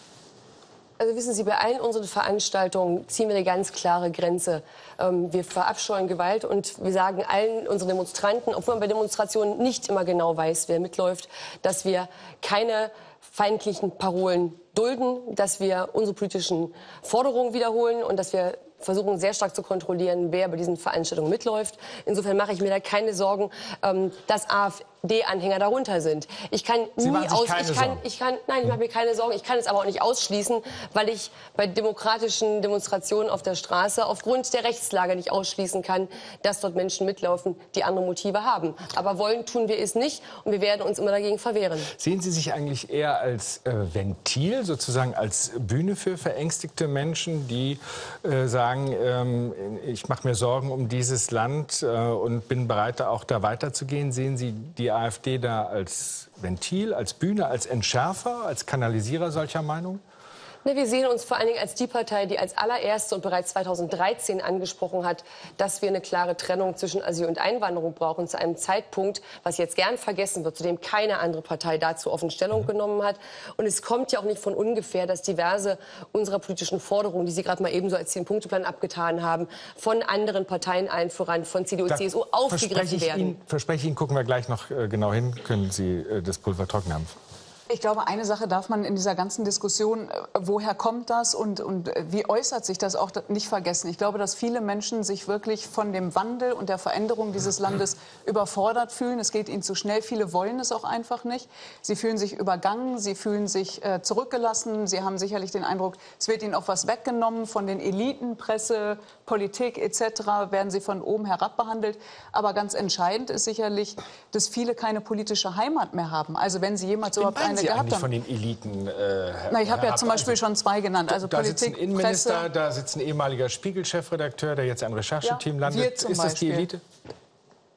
Also wissen Sie, bei allen unseren Veranstaltungen ziehen wir eine ganz klare Grenze. Ähm, wir verabscheuen Gewalt und wir sagen allen unseren Demonstranten, obwohl man bei Demonstrationen nicht immer genau weiß, wer mitläuft, dass wir keine feindlichen Parolen dulden, dass wir unsere politischen Forderungen wiederholen und dass wir versuchen sehr stark zu kontrollieren, wer bei diesen Veranstaltungen mitläuft. Insofern mache ich mir da keine Sorgen, ähm, dass AfD-Anhänger darunter sind. Ich kann Sie nie aus, keine ich kann, Sorgen. ich kann, nein, ich mache mir keine Sorgen. Ich kann es aber auch nicht ausschließen, weil ich bei demokratischen Demonstrationen auf der Straße aufgrund der Rechtslage nicht ausschließen kann, dass dort Menschen mitlaufen, die andere Motive haben. Aber wollen tun wir es nicht und wir werden uns immer dagegen verwehren. Sehen Sie sich eigentlich eher als äh, Ventil, sozusagen als Bühne für verängstigte Menschen, die äh, sagen, ähm, ich mache mir Sorgen um dieses Land äh, und bin bereit, auch da weiterzugehen? Sehen Sie die AfD da als Ventil, als Bühne, als Entschärfer, als Kanalisierer solcher Meinungen? Ne, wir sehen uns vor allen Dingen als die Partei, die als allererste und bereits zweitausenddreizehn angesprochen hat, dass wir eine klare Trennung zwischen Asyl und Einwanderung brauchen, zu einem Zeitpunkt, was jetzt gern vergessen wird, zu dem keine andere Partei dazu offen Stellung genommen hat. Und es kommt ja auch nicht von ungefähr, dass diverse unserer politischen Forderungen, die Sie gerade mal eben so als Zehn-Punkte-Plan abgetan haben, von anderen Parteien allen voran, von C D U, Da C S U aufgegriffen werden. Ihnen, verspreche ich Ihnen, gucken wir gleich noch äh, genau hin, können Sie äh, das Pulver trocken haben. Ich glaube, eine Sache darf man in dieser ganzen Diskussion, woher kommt das und, und wie äußert sich das, auch nicht vergessen. Ich glaube, dass viele Menschen sich wirklich von dem Wandel und der Veränderung dieses Landes überfordert fühlen. Es geht ihnen zu schnell. Viele wollen es auch einfach nicht. Sie fühlen sich übergangen, sie fühlen sich äh, zurückgelassen. Sie haben sicherlich den Eindruck, es wird ihnen auch was weggenommen von den Eliten, Presse, Politik et cetera. Werden sie von oben herab behandelt. Aber ganz entscheidend ist sicherlich, dass viele keine politische Heimat mehr haben. Also wenn sie jemals überhaupt eine Sie gehabt eigentlich haben. Von den Eliten? Äh, Na, ich habe ja zum Beispiel schon zwei genannt. Also da Politik, sitzt ein Innenminister, Presse. da sitzt ein ehemaliger Spiegel-Chefredakteur, der jetzt ein Rechercheteam Ja, landet. wir zum Ist das die Beispiel. Elite?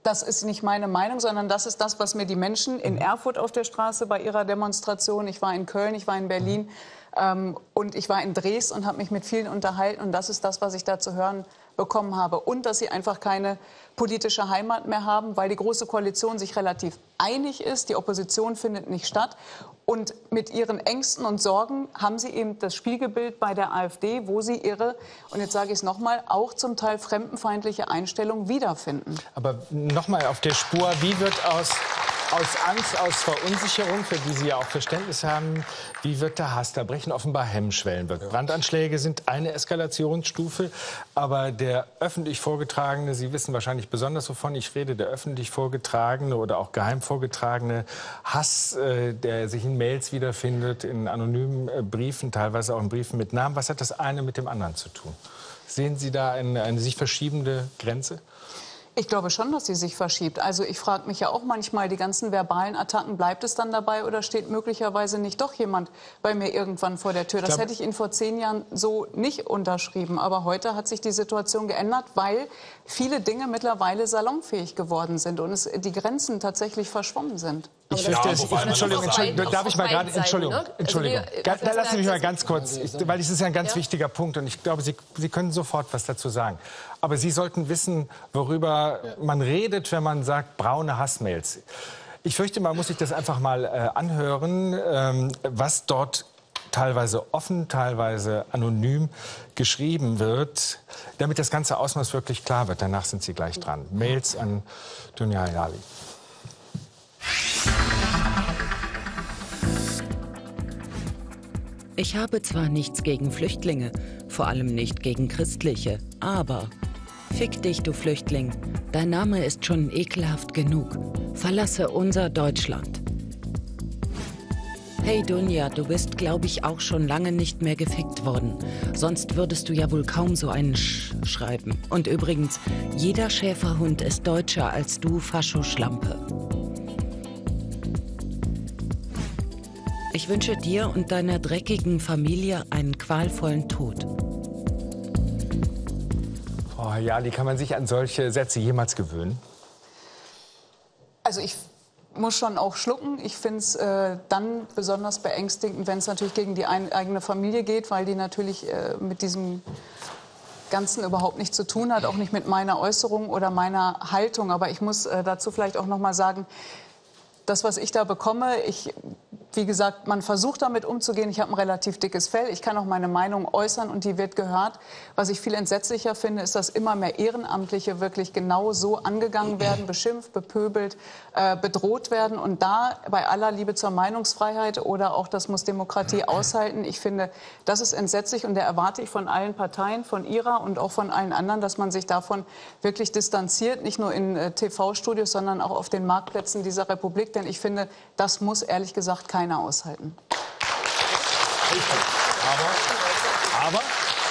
Das ist nicht meine Meinung, sondern das ist das, was mir die Menschen in Erfurt auf der Straße bei ihrer Demonstration, ich war in Köln, ich war in Berlin ähm, und ich war in Dresden und habe mich mit vielen unterhalten. Und das ist das, was ich da zu hören bekommen habe. Und dass sie einfach keine politische Heimat mehr haben, weil die Große Koalition sich relativ einig ist. Die Opposition findet nicht statt. Und mit ihren Ängsten und Sorgen haben sie eben das Spiegelbild bei der AfD, wo sie ihre, und jetzt sage ich es nochmal, auch zum Teil fremdenfeindliche Einstellung wiederfinden. Aber nochmal auf der Spur, wie wird aus, aus Angst, aus Verunsicherung, für die Sie ja auch Verständnis haben, wie wird der Hass? Da brechen offenbar Hemmschwellen. Brandanschläge sind eine Eskalationsstufe, aber der öffentlich vorgetragene, Sie wissen wahrscheinlich besonders, wovon ich rede, der öffentlich vorgetragene oder auch geheim vorgetragene Hass, äh, der sich in Mails wiederfindet, in anonymen äh, Briefen, teilweise auch in Briefen mit Namen. Was hat das eine mit dem anderen zu tun? Sehen Sie da eine, eine sich verschiebende Grenze? Ich glaube schon, dass sie sich verschiebt. Also ich frage mich ja auch manchmal, die ganzen verbalen Attacken, bleibt es dann dabei oder steht möglicherweise nicht doch jemand bei mir irgendwann vor der Tür? Das hätte ich Ihnen vor zehn Jahren so nicht unterschrieben. Aber heute hat sich die Situation geändert, weil viele Dinge mittlerweile salonfähig geworden sind und es, die Grenzen tatsächlich verschwommen sind. Ich fürchte, ich, Entschuldigung, Entschuldigung, darf ich mal gerade, Entschuldigung, Entschuldigung, also wir, lassen Sie mich mal ganz kurz, ich, weil das ist ja ein ganz ja? wichtiger Punkt und ich glaube, Sie, Sie können sofort was dazu sagen. Aber Sie sollten wissen, worüber ja. man redet, wenn man sagt, braune Hassmails. Ich fürchte, man muss sich das einfach mal äh, anhören, ähm, was dort teilweise offen, teilweise anonym geschrieben wird, damit das ganze Ausmaß wirklich klar wird. Danach sind Sie gleich dran. Mails an Dunja Hayali. Ich habe zwar nichts gegen Flüchtlinge, vor allem nicht gegen Christliche, aber fick dich, du Flüchtling, dein Name ist schon ekelhaft genug. Verlasse unser Deutschland. Hey Dunja, du bist, glaube ich, auch schon lange nicht mehr gefickt worden. Sonst würdest du ja wohl kaum so einen Sch schreiben. Und übrigens, jeder Schäferhund ist deutscher als du, Fascho-Schlampe. Ich wünsche dir und deiner dreckigen Familie einen qualvollen Tod. Frau Hayali, kann man sich an solche Sätze jemals gewöhnen? Also ich muss schon auch schlucken. Ich finde es äh, dann besonders beängstigend, wenn es natürlich gegen die ein, eigene Familie geht, weil die natürlich äh, mit diesem Ganzen überhaupt nichts zu tun hat, auch nicht mit meiner Äußerung oder meiner Haltung. Aber ich muss äh, dazu vielleicht auch noch mal sagen, das, was ich da bekomme, ich, wie gesagt, man versucht damit umzugehen. Ich habe ein relativ dickes Fell. Ich kann auch meine Meinung äußern und die wird gehört. Was ich viel entsetzlicher finde, ist, dass immer mehr Ehrenamtliche wirklich genau so angegangen werden, beschimpft, bepöbelt, äh, bedroht werden. Und da bei aller Liebe zur Meinungsfreiheit oder auch das muss Demokratie aushalten. Ich finde, das ist entsetzlich und da erwarte ich von allen Parteien, von Ihrer und auch von allen anderen, dass man sich davon wirklich distanziert, nicht nur in äh, T V-Studios, sondern auch auf den Marktplätzen dieser Republik. Denn ich finde, das muss ehrlich gesagt keiner aushalten. Aber, aber,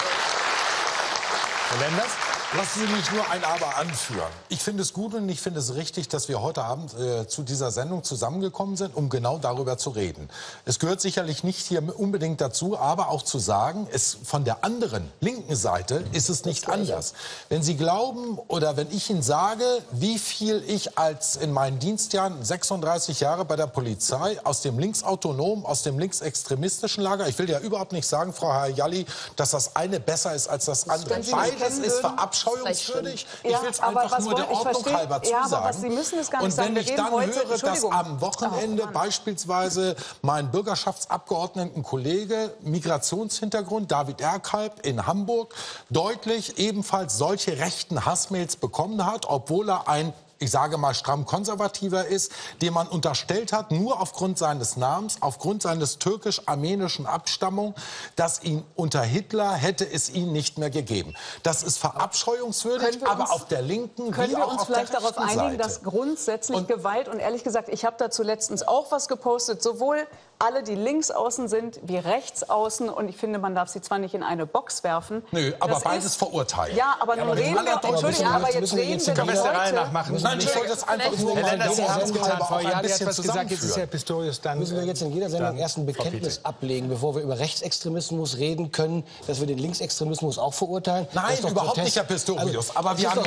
Herr Lenders, lassen Sie mich nur ein Aber anführen. Ich finde es gut und ich finde es richtig, dass wir heute Abend äh, zu dieser Sendung zusammengekommen sind, um genau darüber zu reden. Es gehört sicherlich nicht hier unbedingt dazu, aber auch zu sagen, es von der anderen linken Seite ist es nicht anders. Wenn Sie glauben oder wenn ich Ihnen sage, wie viel ich als in meinen Dienstjahren sechsunddreißig Jahre bei der Polizei aus dem linksautonomen, aus dem linksextremistischen Lager, ich will ja überhaupt nicht sagen, Frau Hayali, dass das eine besser ist als das andere. Beides ist verabscheuungswürdig. Ich ja, will es einfach nur der Ordnung verstehe, halber ja, zusagen. aber Sie müssen es gar nicht und wenn sagen. ich dann höre, dass am Wochenende oh, beispielsweise mein Bürgerschaftsabgeordnetenkollege Migrationshintergrund David Erkalb in Hamburg deutlich ebenfalls solche rechten Hassmails bekommen hat, obwohl er ein ich sage mal, stramm konservativer ist, dem man unterstellt hat, nur aufgrund seines Namens, aufgrund seines türkisch-armenischen Abstammung, dass ihn unter Hitler hätte es ihn nicht mehr gegeben. Das ist verabscheuungswürdig, uns, aber auf der linken können wie wir auch uns auf vielleicht der darauf einigen, Seite. Dass grundsätzlich und Gewalt, und ehrlich gesagt, ich habe dazu letztens auch was gepostet, sowohl alle, die links außen sind, wie rechts außen. Und ich finde, man darf sie zwar nicht in eine Box werfen. Nö, aber das beides ist, verurteilen. Ja, aber nun ja, aber reden wir, Entschuldigung, aber jetzt müssen reden jetzt wir können wir es der Reihe heute... nach machen. Nein, ich wollte das einfach nur mal Helena, Sie haben es getan, Frau ein Jali hat bisschen was gesagt, jetzt ist Herr zusammenführen. Pistorius dann... Müssen wir jetzt in jeder Sendung erst ein Bekenntnis ablegen, bevor wir über Rechtsextremismus reden können, dass wir den Linksextremismus auch verurteilen? Nein, überhaupt nicht, Herr Pistorius. Aber wir haben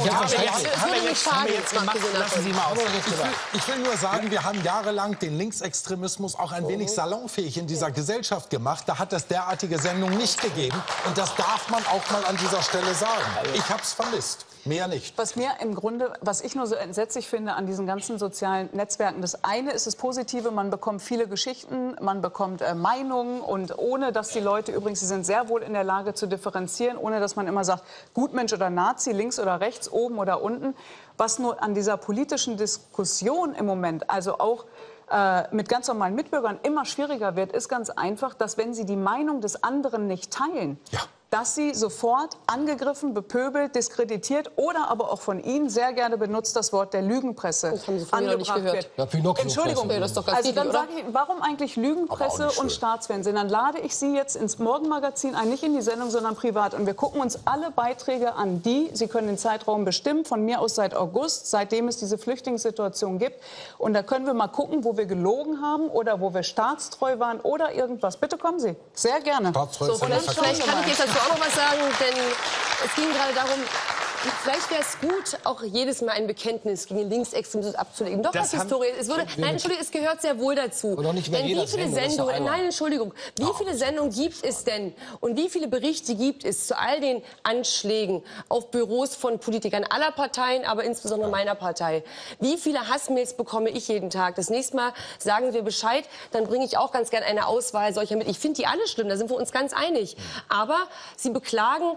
jetzt gemacht. Lassen Sie mal aus. Ich will nur sagen, wir haben jahrelang den Linksextremismus auch ein wenig salonfähig in dieser Gesellschaft gemacht. Da hat es derartige Sendungen nicht gegeben. Und das darf man auch mal an dieser Stelle sagen. Ich habe es vermisst. Mehr nicht. Was mir im Grunde, was ich nur so entsetzlich finde an diesen ganzen sozialen Netzwerken, das eine ist das Positive, man bekommt viele Geschichten, man bekommt äh, Meinungen und ohne, dass die Leute, übrigens, sie sind sehr wohl in der Lage zu differenzieren, ohne dass man immer sagt, Gutmensch oder Nazi, links oder rechts, oben oder unten. Was nur an dieser politischen Diskussion im Moment, also auch äh, mit ganz normalen Mitbürgern immer schwieriger wird, ist ganz einfach, dass wenn sie die Meinung des anderen nicht teilen, ja. dass sie sofort angegriffen, bepöbelt, diskreditiert oder aber auch von Ihnen sehr gerne benutzt das Wort der Lügenpresse das haben Sie von mir noch nicht gehört. Ja, Entschuldigung, ja, das ist doch ganz also dann oder? sage ich, warum eigentlich Lügenpresse und Staatsfernsehen? Dann lade ich Sie jetzt ins Morgenmagazin ein, nicht in die Sendung, sondern privat. Und wir gucken uns alle Beiträge an, die, Sie können den Zeitraum bestimmen, von mir aus seit August, seitdem es diese Flüchtlingssituation gibt. Und da können wir mal gucken, wo wir gelogen haben oder wo wir staatstreu waren oder irgendwas. Bitte kommen Sie, sehr gerne. So, vielleicht kann ich jetzt dazu auch noch was sagen, denn es ging gerade darum, vielleicht wäre es gut, auch jedes Mal ein Bekenntnis gegen den Linksextremismus abzulegen. Doch, was Historie. Es würde, nein, Entschuldigung, es gehört sehr wohl dazu. Denn wie viele Sendungen, nein, Entschuldigung, wie viele Sendungen gibt es denn und wie viele Berichte gibt es zu all den Anschlägen auf Büros von Politikern aller Parteien, aber insbesondere meiner Partei? Wie viele Hassmails bekomme ich jeden Tag? Das nächste Mal sagen wir Bescheid, dann bringe ich auch ganz gern eine Auswahl solcher mit. Ich finde die alle schlimm, da sind wir uns ganz einig. Aber sie beklagen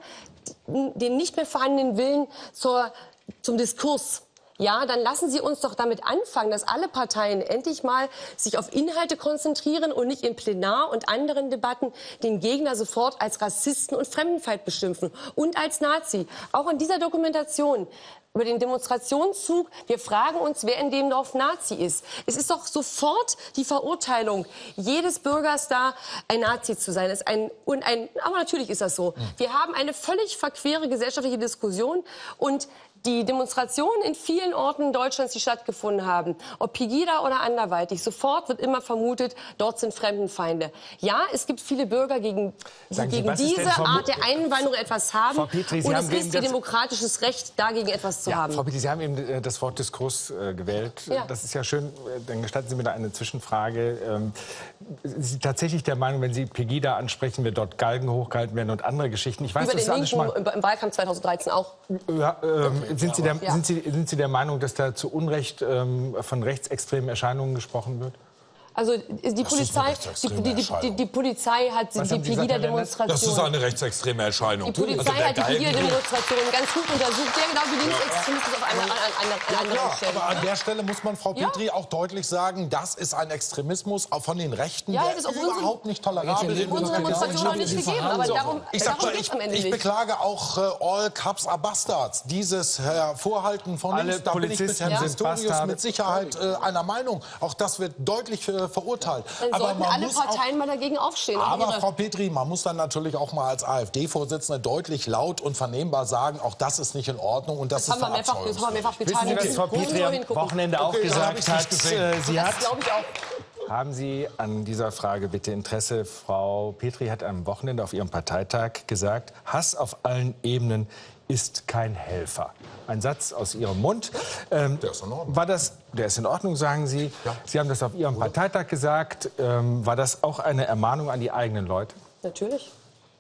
den nicht mehr vorhandenen Willen zur, zum Diskurs. Ja, dann lassen Sie uns doch damit anfangen, dass alle Parteien endlich mal sich auf Inhalte konzentrieren und nicht im Plenar und anderen Debatten den Gegner sofort als Rassisten und Fremdenfeind beschimpfen und als Nazi. Auch in dieser Dokumentation über den Demonstrationszug, wir fragen uns, wer in dem Dorf Nazi ist. Es ist doch sofort die Verurteilung jedes Bürgers da, ein Nazi zu sein. Das ist ein, und ein, aber natürlich ist das so. Wir haben eine völlig verquere gesellschaftliche Diskussion und die Demonstrationen in vielen Orten Deutschlands, die stattgefunden haben, ob Pegida oder anderweitig, sofort wird immer vermutet, dort sind Fremdenfeinde. Ja, es gibt viele Bürger, gegen, die Sie, gegen diese Art der Einwanderung etwas haben. Frau Petri, Sie und haben es ist ihr demokratisches Recht, dagegen etwas zu ja, haben. Frau Petri, Sie haben eben äh, das Wort Diskurs äh, gewählt. Ja. Das ist ja schön. Äh, dann gestatten Sie mir da eine Zwischenfrage. Ähm, sind Sie tatsächlich der Meinung, wenn Sie Pegida ansprechen, wird dort Galgen hochgehalten werden und andere Geschichten? Ich weiß, Über das den ist Linken alles schon mal im Wahlkampf zweitausenddreizehn auch. Ja, ähm, sind, Sie der, Ja. sind, Sie, sind Sie der Meinung, dass da zu Unrecht ähm, von rechtsextremen Erscheinungen gesprochen wird? Also die Polizei, die, die, die, die Polizei hat Was die haben Sie gesagt, Herr Lenders? Das ist Pegida-Demonstration. eine rechtsextreme Erscheinung. Die Polizei Also hat die Pegida-Demonstration ganz gut untersucht. Ja, genau, die Linksextremismus auf einer, an, an, an Ja, anderen klar, Stellen. aber an der Stelle muss man Frau Ja. Petri auch deutlich sagen, das ist ein Extremismus auch von den Rechten, Ja, der das ist auf überhaupt unsere- nicht tolerabel ist. Unsere Demonstration noch nicht gegeben, aber darum, Ich, sag darum mal, geht ich, es am Ende ich nicht. beklage auch äh, all Cops are Bastards. Dieses Hervorhalten von Alle links, da bin ich mit Polizisten Herrn sind Pistorius Bastarde. mit Sicherheit äh, einer Meinung. Auch das wird deutlich äh, verurteilt. Dann Aber sollten man alle muss auch, Parteien mal dagegen aufstehen. und aber ihre- Frau Petri, man muss dann natürlich auch mal als AfD-Vorsitzende deutlich laut und vernehmbar sagen, auch das ist nicht in Ordnung und das, Das ist haben wir mehrfach- das haben wir mehrfach getan. Wissen Sie, was Frau Müssen Petri wir am hingucken. Wochenende auch Okay, da hab gesagt ich's nicht hat? gesehen. Äh, Sie Das hat glaube ich auch. Haben Sie an dieser Frage bitte Interesse? Frau Petri hat am Wochenende auf ihrem Parteitag gesagt, Hass auf allen Ebenen ist kein Helfer. Ein Satz aus Ihrem Mund. Ähm, Der ist in Ordnung. War das, der ist in Ordnung, sagen Sie. Ja. Sie haben das auf Ihrem Parteitag gesagt. Ähm, war das auch eine Ermahnung an die eigenen Leute? Natürlich.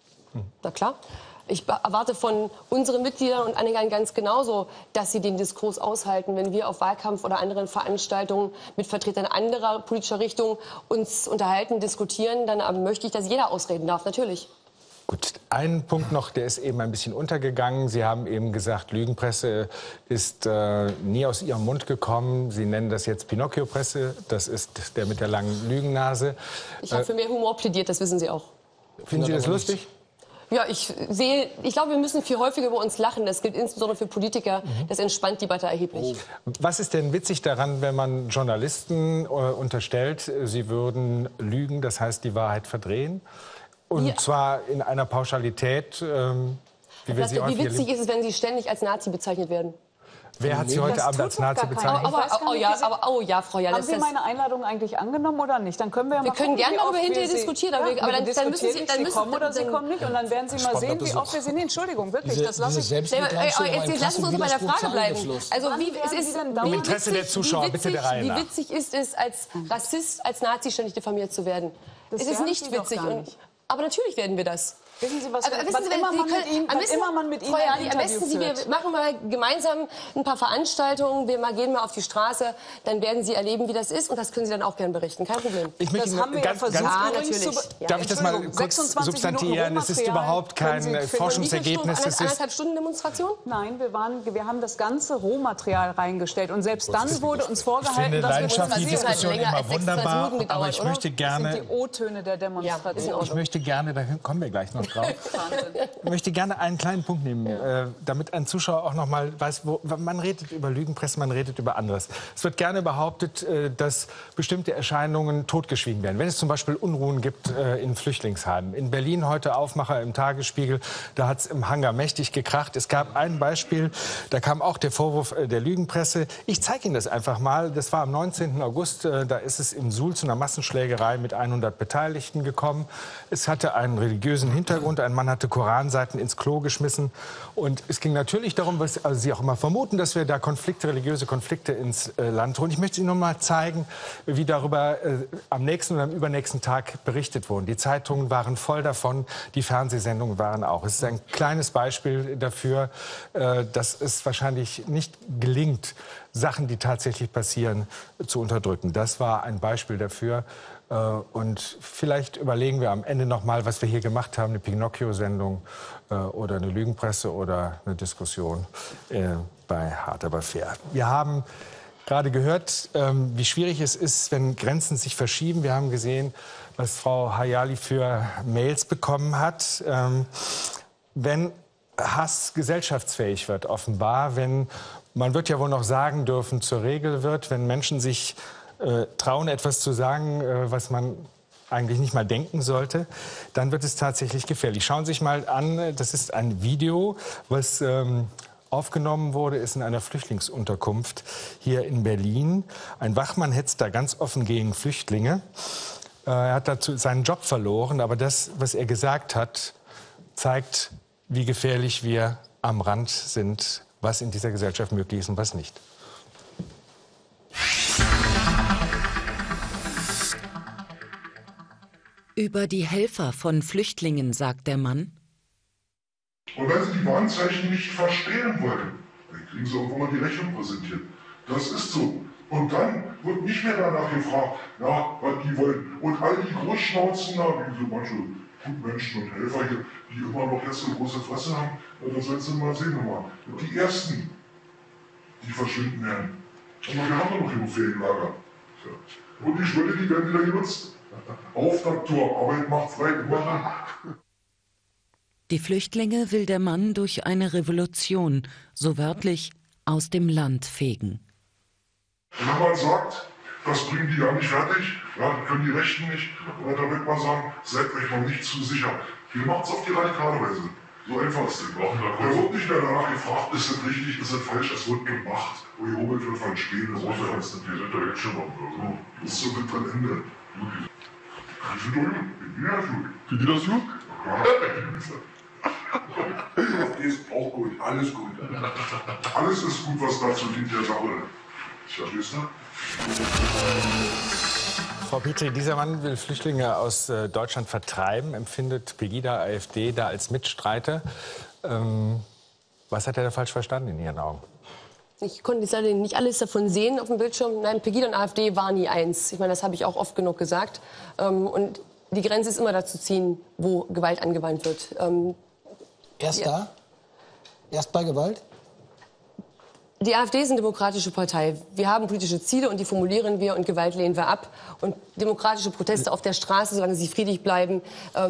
Na klar. Ich erwarte von unseren Mitgliedern und Anhängern ganz genauso, dass sie den Diskurs aushalten, wenn wir auf Wahlkampf oder anderen Veranstaltungen mit Vertretern anderer politischer Richtung uns unterhalten, diskutieren. Dann möchte ich, dass jeder ausreden darf, natürlich. Gut, ein Punkt noch, der ist eben ein bisschen untergegangen. Sie haben eben gesagt, Lügenpresse ist äh, nie aus Ihrem Mund gekommen. Sie nennen das jetzt Pinocchio-Presse. Das ist der mit der langen Lügennase. Ich habe für mehr Humor plädiert, das wissen Sie auch. Finden Sie das lustig? Ja, ich sehe, ich glaube, wir müssen viel häufiger über uns lachen. Das gilt insbesondere für Politiker. Mhm. Das entspannt die Debatte erheblich. Oh. Was ist denn witzig daran, wenn man Journalisten äh, unterstellt, sie würden lügen, das heißt die Wahrheit verdrehen? Und Ja. zwar in einer Pauschalität, ähm, wie wir Das, sie wie häufig witzig erleben. ist es, wenn Sie ständig als Nazi bezeichnet werden? Wer hat Sie heute Das Abend tut als doch Nazi gar keiner. bezeichnet? Ich weiß gar Aber, oh nicht, ja, wie Sie- aber, oh ja, Frau Jalla. Haben Sie meine Einladung eigentlich angenommen oder nicht? Dann können wir ja Wir mal können gucken, gerne wie darüber oft wir hinterher Sie- diskutieren, Ja, aber wir- aber dann- wir dann müssen Sie- diskutieren dann nicht, müssen- kommen oder Sie dann- kommen nicht. Und dann werden Sie mal Spannender sehen, wie Besuch. oft wir Sie... Nee, Entschuldigung, wirklich, Diese- das lasse diese ich... Selbstmitleidsstörung, Aber jetzt, ein jetzt lassen Sie uns mal bei der Widerspruch Frage zu bleiben. Einfluss. Also Wann wie, es werden ist, Sie denn wie, dauernd- Im Interesse der witzig, Zuschauer, wie bitte witzig, der Reihe nach. Wie witzig ist es, als Rassist, als Nazi ständig diffamiert zu werden? Das es ist werden nicht Sie doch witzig. gar Und, nicht. aber natürlich werden wir das. Wissen Sie, was, Aber wann wissen Sie, wenn immer Sie man können- mit Ihnen, am wann besten- immer man mit Ihnen Frau ein Jali, am Interview besten Sie, wir führt. machen mal gemeinsam ein paar Veranstaltungen, wir mal gehen mal auf die Straße, dann werden Sie erleben, wie das ist und das können Sie dann auch gerne berichten, kein Problem. Ich möchte Das Ihnen haben wir ja ganz, versucht, ganz, Ja, übrigens natürlich. zu be- Ja, Darf ich das mal Entschuldigung, kurz sechsundzwanzig Minuten substantiieren? Es ist Rohmaterial überhaupt kein können Sie äh, finden. Forschungsergebnis. Eine, Es ist anderthalb Stunden Demonstration? Nein, wir, waren, wir haben das ganze Rohmaterial reingestellt. Und selbst dann wurde uns Ich vorgehalten, finde dass wir uns Leidenschaft, die Das hat Diskussion länger immer als sechsundzwanzig wunderbar, Minuten gedauert, aber ich oder? möchte das sind gerne, die O-Töne der Demonstration. ich möchte gerne, da kommen wir gleich noch drauf, ich möchte gerne einen kleinen Punkt nehmen, äh, damit ein Zuschauer auch noch mal weiß, wo, man redet über Lügenpresse, man redet über anderes. Es wird gerne behauptet, äh, dass bestimmte Erscheinungen totgeschwiegen werden. Wenn es zum Beispiel Unruhen gibt äh, in Flüchtlingsheimen. In Berlin heute Aufmacher im Tagesspiegel, da hat es im Hangar mächtig gekracht. Es gab ein Beispiel, da kam auch der Vorwurf äh, der Lügenpresse. Ich zeige Ihnen das einfach mal. Das war am neunzehnten August, äh, da ist es im Suhl zu einer Massenschlägerei mit hundert Beteiligten gekommen. Es hatte einen religiösen Hintergrund. Ein Mann hatte Koranseiten ins Klo geschmissen. Und es ging natürlich darum, was also Sie auch immer vermuten, dass wir da Konflikte, religiöse Konflikte ins äh, Land holen. Ich möchte Ihnen nur mal zeigen, wie darüber äh, am nächsten oder am übernächsten Tag berichtet wurde. Die Zeitungen waren voll davon, die Fernsehsendungen waren auch. Es ist ein kleines Beispiel dafür, äh, dass es wahrscheinlich nicht gelingt, Sachen, die tatsächlich passieren, zu unterdrücken. Das war ein Beispiel dafür. Äh, und vielleicht überlegen wir am Ende noch mal, was wir hier gemacht haben, eine Pinocchio-Sendung äh, oder eine Lügenpresse oder eine Diskussion äh, bei Hart aber fair. Wir haben gerade gehört, ähm, wie schwierig es ist, wenn Grenzen sich verschieben. Wir haben gesehen, was Frau Hayali für Mails bekommen hat. Ähm, wenn Hass gesellschaftsfähig wird, offenbar, wenn man wird ja wohl noch sagen dürfen, zur Regel wird, wenn Menschen sich äh, trauen, etwas zu sagen, äh, was man eigentlich nicht mal denken sollte, dann wird es tatsächlich gefährlich. Schauen Sie sich mal an, das ist ein Video, was ähm, aufgenommen wurde, ist in einer Flüchtlingsunterkunft hier in Berlin. Ein Wachmann hetzt da ganz offen gegen Flüchtlinge. Äh, er hat dazu seinen Job verloren, aber das, was er gesagt hat, zeigt, wie gefährlich wir am Rand sind, was in dieser Gesellschaft möglich ist und was nicht. Über die Helfer von Flüchtlingen sagt der Mann: Und wenn Sie die Warnzeichen nicht verstehen wollen, dann kriegen Sie irgendwann mal die Rechnung präsentiert. Das ist so. Und dann wird nicht mehr danach gefragt, ja, was die wollen. Und all die Großschnauzen da, wie so manche Gutmenschen und Helfer hier, die immer noch jetzt eine große Fresse haben, das sollst du mal sehen. Mal. Die Ersten, die verschwinden werden. Aber wir haben ja noch genug Ferienlager. Und die Schwelle, die werden wieder genutzt. Auftragtor, Arbeit macht frei. Die Flüchtlinge will der Mann durch eine Revolution, so wörtlich, aus dem Land fegen. Wenn man sagt, das bringen die ja nicht fertig, ja, das können die Rechten nicht, dann wird man sagen, seid euch noch nicht zu sicher. Wir machen es auf die radikale Weise. So einfach ist es. Da wird nicht mehr danach gefragt, ist das richtig, ist das falsch, es wird gemacht. Wo die Hobel wird falsch stehen, das ist das nicht. Wir sind da jetzt schon mal. So, das ist so mit dran Ende. Ich finde doch gut. Ich finde das gut. Finde das gut? Ja. Die ist auch gut. Alles gut. Alles ist gut, was dazu dient der Sache. Verstehst du? Frau Petri, dieser Mann will Flüchtlinge aus äh, Deutschland vertreiben, empfindet Pegida, AfD, da als Mitstreiter. Ähm, was hat er da falsch verstanden in Ihren Augen? Ich konnte jetzt leider nicht alles davon sehen auf dem Bildschirm. Nein, Pegida und AfD waren nie eins. Ich meine, das habe ich auch oft genug gesagt. Ähm, und die Grenze ist immer da zu ziehen, wo Gewalt angewandt wird. Ähm, Erst ja. da? Erst bei Gewalt? Die AfD ist eine demokratische Partei. Wir haben politische Ziele und die formulieren wir und Gewalt lehnen wir ab. Und demokratische Proteste auf der Straße, solange sie friedlich bleiben, ähm,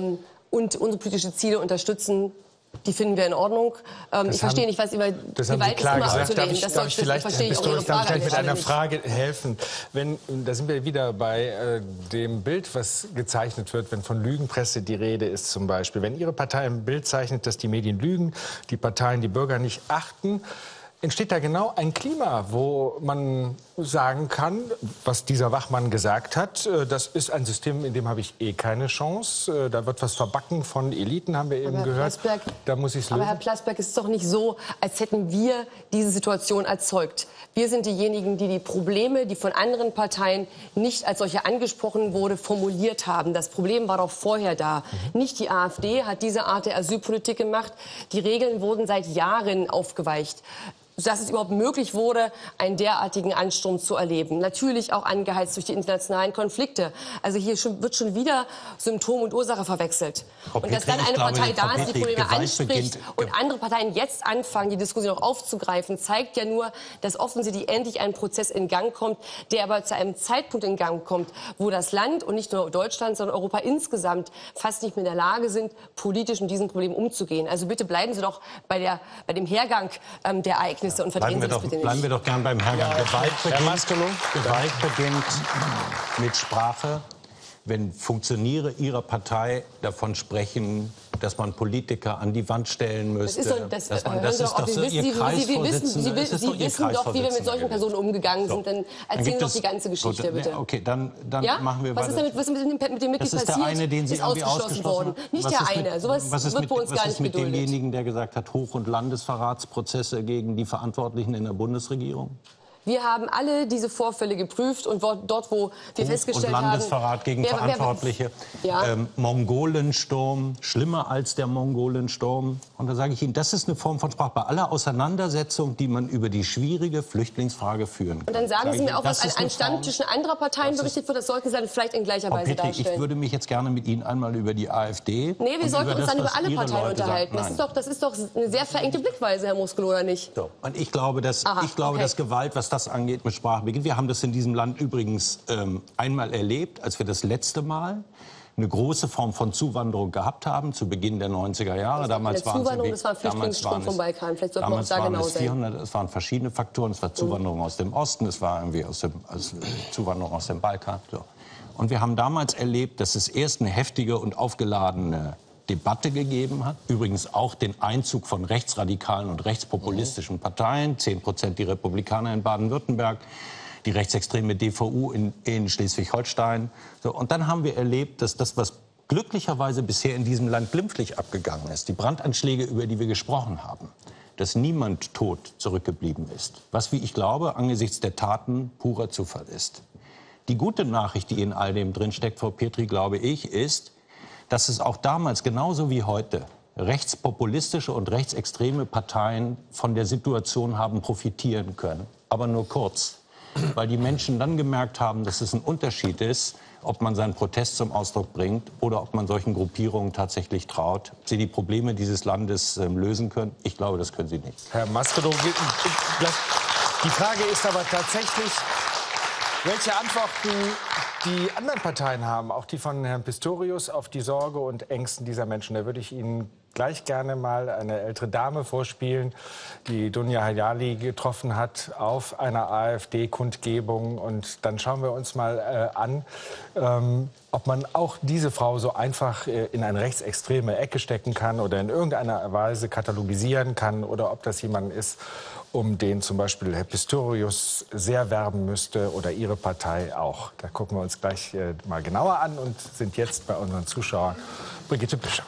und unsere politischen Ziele unterstützen. Die finden wir in Ordnung. Ähm, ich verstehe nicht, was über das haben Sie klar gesagt. Darf ich, darf ich vielleicht, Herr Pistorius, darf ich gleich mit einer Frage helfen? Wenn, da sind wir wieder bei äh, dem Bild, was gezeichnet wird, wenn von Lügenpresse die Rede ist zum Beispiel. Wenn Ihre Partei ein Bild zeichnet, dass die Medien lügen, die Parteien die Bürger nicht achten, entsteht da genau ein Klima, wo man sagen kann, was dieser Wachmann gesagt hat, das ist ein System, in dem habe ich eh keine Chance. Da wird was verbacken von Eliten, haben wir eben aber gehört. Plasberg, da muss ich es lösen. Aber Herr Plasberg, es ist doch nicht so, als hätten wir diese Situation erzeugt. Wir sind diejenigen, die die Probleme, die von anderen Parteien nicht als solche angesprochen wurde, formuliert haben. Das Problem war doch vorher da. Mhm. Nicht die AfD hat diese Art der Asylpolitik gemacht. Die Regeln wurden seit Jahren aufgeweicht, dass es überhaupt möglich wurde, einen derartigen Ansturm zu erleben. Natürlich auch angeheizt durch die internationalen Konflikte. Also hier schon, wird schon wieder Symptom und Ursache verwechselt. Frau und dass Petri, dann eine glaube, Partei da Frau ist, die Petri, Probleme Gewalt anspricht beginnt, und andere Parteien jetzt anfangen, die Diskussion auch aufzugreifen, zeigt ja nur, dass offensichtlich endlich ein Prozess in Gang kommt, der aber zu einem Zeitpunkt in Gang kommt, wo das Land und nicht nur Deutschland, sondern Europa insgesamt fast nicht mehr in der Lage sind, politisch mit diesem Problem umzugehen. Also bitte bleiben Sie doch bei, der, bei dem Hergang ähm, der Ereignisse und verdrehen Sie das bitte nicht. Bleiben wir doch gern beim Herrn. Ja, Gewalt, beginnt, Gewalt beginnt mit Sprache. Wenn Funktionäre Ihrer Partei davon sprechen, dass man Politiker an die Wand stellen müsste, das ist doch, das, dass man, hören das Sie ist doch, doch Sie so wissen, Ihr Sie, Sie, Kreisvorsitzender. Sie, Sie, Sie, Sie wissen doch, wie wir mit solchen Personen umgegangen sind. Dann erzählen Sie doch die ganze Geschichte, so, bitte. Okay, dann, dann ja? machen wir was ist damit, was ist mit dem, mit dem Mitglied das ist passiert? Der eine, den Sie ist ausgeschlossen worden. Nicht der eine. Sowas was ist wird mit, bei uns was gar ist nicht mit geduldet. demjenigen, der gesagt hat, Hoch- und Landesverratsprozesse gegen die Verantwortlichen in der Bundesregierung? Wir haben alle diese Vorfälle geprüft und dort, wo wir Hoch- festgestellt und haben... Landesverrat gegen wer, Verantwortliche, wer, ja. ähm, Mongolensturm, schlimmer als der Mongolensturm. Und da sage ich Ihnen, das ist eine Form von Sprache. Bei aller Auseinandersetzung, die man über die schwierige Flüchtlingsfrage führen kann. Und dann sagen sage Sie mir Ihnen, auch, was an, an Stammtischen anderer Parteien berichtet wird, das sollten Sie dann vielleicht in gleicher Frau Weise Petri, darstellen. ich würde mich jetzt gerne mit Ihnen einmal über die AfD... Nee, wir sollten über uns das, dann über alle Ihre Parteien Leute unterhalten. Das ist, doch, das ist doch eine sehr verengte Blickweise, Herr Muscolo, oder nicht? So. Und ich glaube, dass, Aha, ich glaube okay. dass Gewalt, was das angeht, mit Sprache beginnt. Wir haben das in diesem Land übrigens ähm, einmal erlebt, als wir das letzte Mal eine große Form von Zuwanderung gehabt haben, zu Beginn der neunziger Jahre. Damals waren Zuwanderung, das war ein Flüchtlingsstrom vom Balkan. Vielleicht sollte man auch da genau sein. vierhundert, es waren verschiedene Faktoren. Es war Zuwanderung mhm. aus dem Osten, es war irgendwie aus dem, aus, Zuwanderung aus dem Balkan. So. Und wir haben damals erlebt, dass es erst eine heftige und aufgeladene Debatte gegeben hat. Übrigens auch den Einzug von rechtsradikalen und rechtspopulistischen Parteien. zehn Prozent die Republikaner in Baden-Württemberg, die rechtsextreme D V U in, in Schleswig-Holstein. So, und dann haben wir erlebt, dass das, was glücklicherweise bisher in diesem Land glimpflich abgegangen ist, die Brandanschläge, über die wir gesprochen haben, dass niemand tot zurückgeblieben ist. Was, wie ich glaube, angesichts der Taten purer Zufall ist. Die gute Nachricht, die in all dem drinsteckt, Frau Petri, glaube ich, ist, dass es auch damals, genauso wie heute, rechtspopulistische und rechtsextreme Parteien von der Situation haben profitieren können. Aber nur kurz. Weil die Menschen dann gemerkt haben, dass es ein Unterschied ist, ob man seinen Protest zum Ausdruck bringt oder ob man solchen Gruppierungen tatsächlich traut. Ob sie die Probleme dieses Landes äh, lösen können? Ich glaube, das können sie nicht. Herr Maskedo, die Frage ist aber tatsächlich, welche Antworten die anderen Parteien haben, auch die von Herrn Pistorius, auf die Sorge und Ängsten dieser Menschen. Da würde ich Ihnen gleich gerne mal eine ältere Dame vorspielen, die Dunja Hayali getroffen hat auf einer AfD-Kundgebung. Und dann schauen wir uns mal äh, an, ähm, ob man auch diese Frau so einfach äh, in eine rechtsextreme Ecke stecken kann oder in irgendeiner Weise katalogisieren kann oder ob das jemand ist, um den zum Beispiel Herr Pistorius sehr werben müsste oder Ihre Partei auch. Da gucken wir uns gleich äh, mal genauer an und sind jetzt bei unseren Zuschauern. Brigitte Bischof.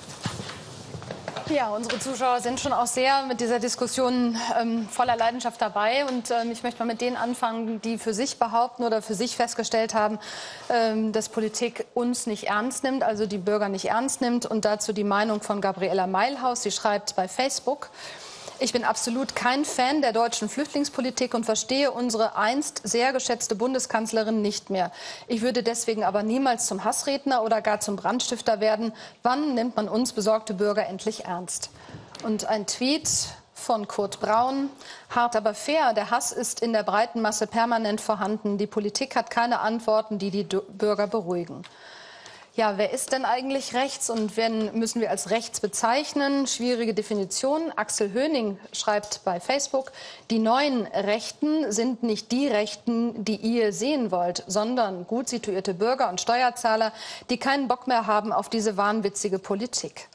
Ja, unsere Zuschauer sind schon auch sehr mit dieser Diskussion ähm, voller Leidenschaft dabei. Und ähm, ich möchte mal mit denen anfangen, die für sich behaupten oder für sich festgestellt haben, ähm, dass Politik uns nicht ernst nimmt, also die Bürger nicht ernst nimmt. Und dazu die Meinung von Gabriela Meilhaus. Sie schreibt bei Facebook: Ich bin absolut kein Fan der deutschen Flüchtlingspolitik und verstehe unsere einst sehr geschätzte Bundeskanzlerin nicht mehr. Ich würde deswegen aber niemals zum Hassredner oder gar zum Brandstifter werden. Wann nimmt man uns besorgte Bürger endlich ernst? Und ein Tweet von Kurt Braun: Hart aber fair. Der Hass ist in der breiten Masse permanent vorhanden. Die Politik hat keine Antworten, die die Bürger beruhigen. Ja, wer ist denn eigentlich rechts und wen müssen wir als rechts bezeichnen? Schwierige Definition. Axel Höning schreibt bei Facebook, die neuen Rechten sind nicht die Rechten, die ihr sehen wollt, sondern gut situierte Bürger und Steuerzahler, die keinen Bock mehr haben auf diese wahnwitzige Politik.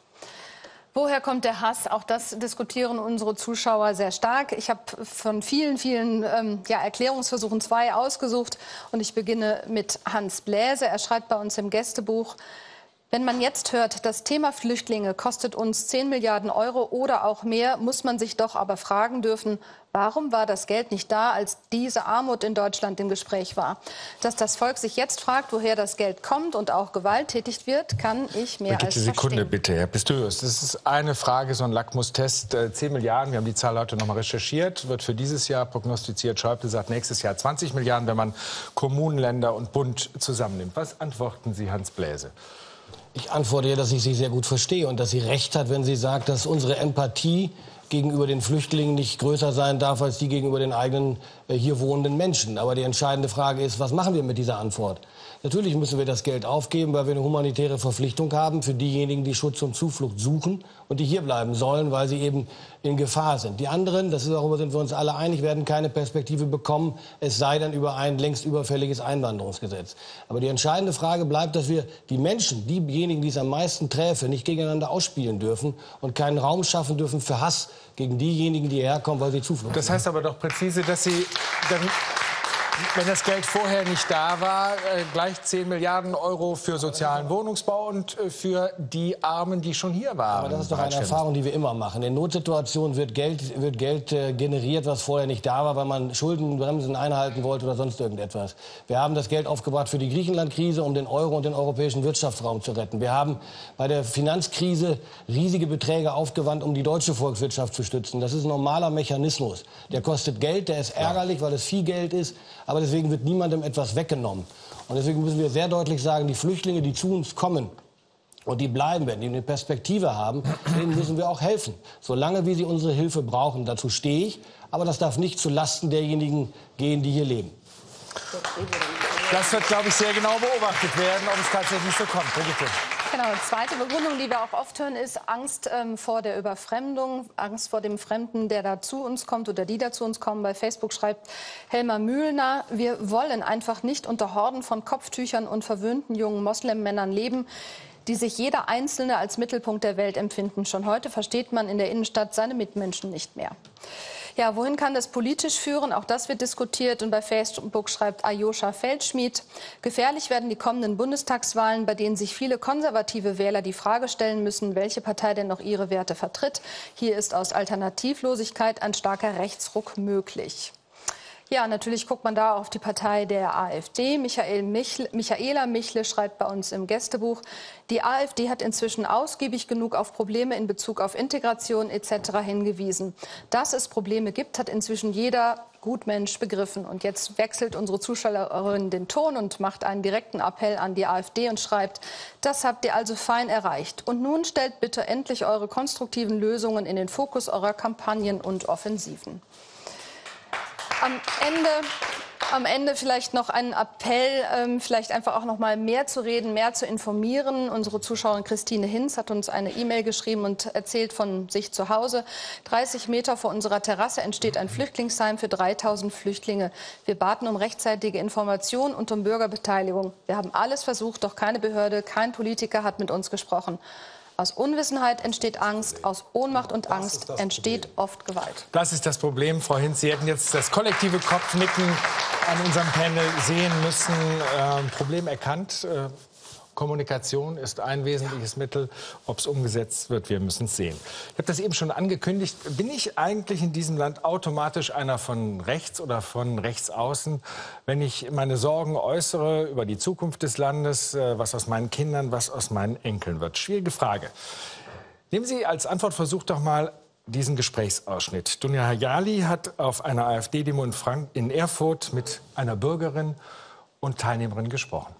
Woher kommt der Hass? Auch das diskutieren unsere Zuschauer sehr stark. Ich habe von vielen, vielen ähm, ja, Erklärungsversuchen zwei ausgesucht. Und ich beginne mit Hans Bläse. Er schreibt bei uns im Gästebuch, wenn man jetzt hört, das Thema Flüchtlinge kostet uns zehn Milliarden Euro oder auch mehr, muss man sich doch aber fragen dürfen, warum war das Geld nicht da, als diese Armut in Deutschland im Gespräch war? Dass das Volk sich jetzt fragt, woher das Geld kommt und auch gewalttätig wird, kann ich mehr als verstehen. Sekunde bitte, Herr Pistorius. Das ist eine Frage, so ein Lackmustest. zehn Milliarden, wir haben die Zahl heute noch mal recherchiert, wird für dieses Jahr prognostiziert. Schäuble sagt nächstes Jahr zwanzig Milliarden, wenn man Kommunen, Länder und Bund zusammennimmt. Was antworten Sie Hans Bläse? Ich antworte ihr, dass ich sie sehr gut verstehe und dass sie recht hat, wenn sie sagt, dass unsere Empathie gegenüber den Flüchtlingen nicht größer sein darf als die gegenüber den eigenen äh, hier wohnenden Menschen. Aber die entscheidende Frage ist, was machen wir mit dieser Antwort? Natürlich müssen wir das Geld aufgeben, weil wir eine humanitäre Verpflichtung haben für diejenigen, die Schutz und Zuflucht suchen und die hier bleiben sollen, weil sie eben in Gefahr sind. Die anderen, das ist, darüber sind wir uns alle einig, werden keine Perspektive bekommen, es sei denn über ein längst überfälliges Einwanderungsgesetz. Aber die entscheidende Frage bleibt, dass wir die Menschen, diejenigen, die es am meisten träfe, nicht gegeneinander ausspielen dürfen und keinen Raum schaffen dürfen für Hass gegen diejenigen, die hierher kommen, weil sie Zuflucht Das heißt aber doch präzise, dass Sie dann, wenn das Geld vorher nicht da war, äh, gleich zehn Milliarden Euro für sozialen Wohnungsbau und äh, für die Armen, die schon hier waren. Aber das ist doch eine Erfahrung, die wir immer machen. In Notsituationen wird Geld, wird Geld äh, generiert, was vorher nicht da war, weil man Schuldenbremsen einhalten wollte oder sonst irgendetwas. Wir haben das Geld aufgebracht für die Griechenland-Krise, um den Euro und den europäischen Wirtschaftsraum zu retten. Wir haben bei der Finanzkrise riesige Beträge aufgewandt, um die deutsche Volkswirtschaft zu stützen. Das ist ein normaler Mechanismus. Der kostet Geld, der ist ärgerlich, weil es viel Geld ist. Aber deswegen wird niemandem etwas weggenommen. Und deswegen müssen wir sehr deutlich sagen, die Flüchtlinge, die zu uns kommen und die bleiben werden, die eine Perspektive haben, denen müssen wir auch helfen. Solange wie sie unsere Hilfe brauchen, dazu stehe ich. Aber das darf nicht zulasten derjenigen gehen, die hier leben. Das wird, glaube ich, sehr genau beobachtet werden, ob es tatsächlich so kommt. Bitte. Genau, zweite Begründung, die wir auch oft hören, ist Angst ähm, vor der Überfremdung, Angst vor dem Fremden, der da zu uns kommt oder die da zu uns kommen. Bei Facebook schreibt Helma Mühlner, wir wollen einfach nicht unter Horden von Kopftüchern und verwöhnten jungen Moslemmännern leben, die sich jeder Einzelne als Mittelpunkt der Welt empfinden. Schon heute versteht man in der Innenstadt seine Mitmenschen nicht mehr. Ja, wohin kann das politisch führen? Auch das wird diskutiert. Und bei Facebook schreibt Ayosha Feldschmied, gefährlich werden die kommenden Bundestagswahlen, bei denen sich viele konservative Wähler die Frage stellen müssen, welche Partei denn noch ihre Werte vertritt. Hier ist aus Alternativlosigkeit ein starker Rechtsruck möglich. Ja, natürlich guckt man da auf die Partei der AfD. Michael Michle, Michaela Michle schreibt bei uns im Gästebuch, die AfD hat inzwischen ausgiebig genug auf Probleme in Bezug auf Integration et cetera hingewiesen. Dass es Probleme gibt, hat inzwischen jeder Gutmensch begriffen. Und jetzt wechselt unsere Zuschauerin den Ton und macht einen direkten Appell an die AfD und schreibt, das habt ihr also fein erreicht. Und nun stellt bitte endlich eure konstruktiven Lösungen in den Fokus eurer Kampagnen und Offensiven. Am Ende, am Ende vielleicht noch ein Appell, ähm, vielleicht einfach auch noch mal mehr zu reden, mehr zu informieren. Unsere Zuschauerin Christine Hinz hat uns eine E-Mail geschrieben und erzählt von sich zu Hause. dreißig Meter vor unserer Terrasse entsteht ein Flüchtlingsheim für dreitausend Flüchtlinge. Wir baten um rechtzeitige Information und um Bürgerbeteiligung. Wir haben alles versucht, doch keine Behörde, kein Politiker hat mit uns gesprochen. Aus Unwissenheit entsteht Angst, aus Ohnmacht und Angst entsteht oft Gewalt. Das ist das Problem, Frau Hinz. Sie hätten jetzt das kollektive Kopfnicken an unserem Panel sehen müssen. Ähm, Problem erkannt. Äh, Kommunikation ist ein wesentliches Mittel. Ob es umgesetzt wird, wir müssen es sehen. Ich habe das eben schon angekündigt. Bin ich eigentlich in diesem Land automatisch einer von rechts oder von rechts außen, wenn ich meine Sorgen äußere über die Zukunft des Landes, was aus meinen Kindern, was aus meinen Enkeln wird? Schwierige Frage. Nehmen Sie als Antwortversuch doch mal diesen Gesprächsausschnitt. Dunja Hayali hat auf einer AfD-Demo in, Frank- in Erfurt mit einer Bürgerin und Teilnehmerin gesprochen.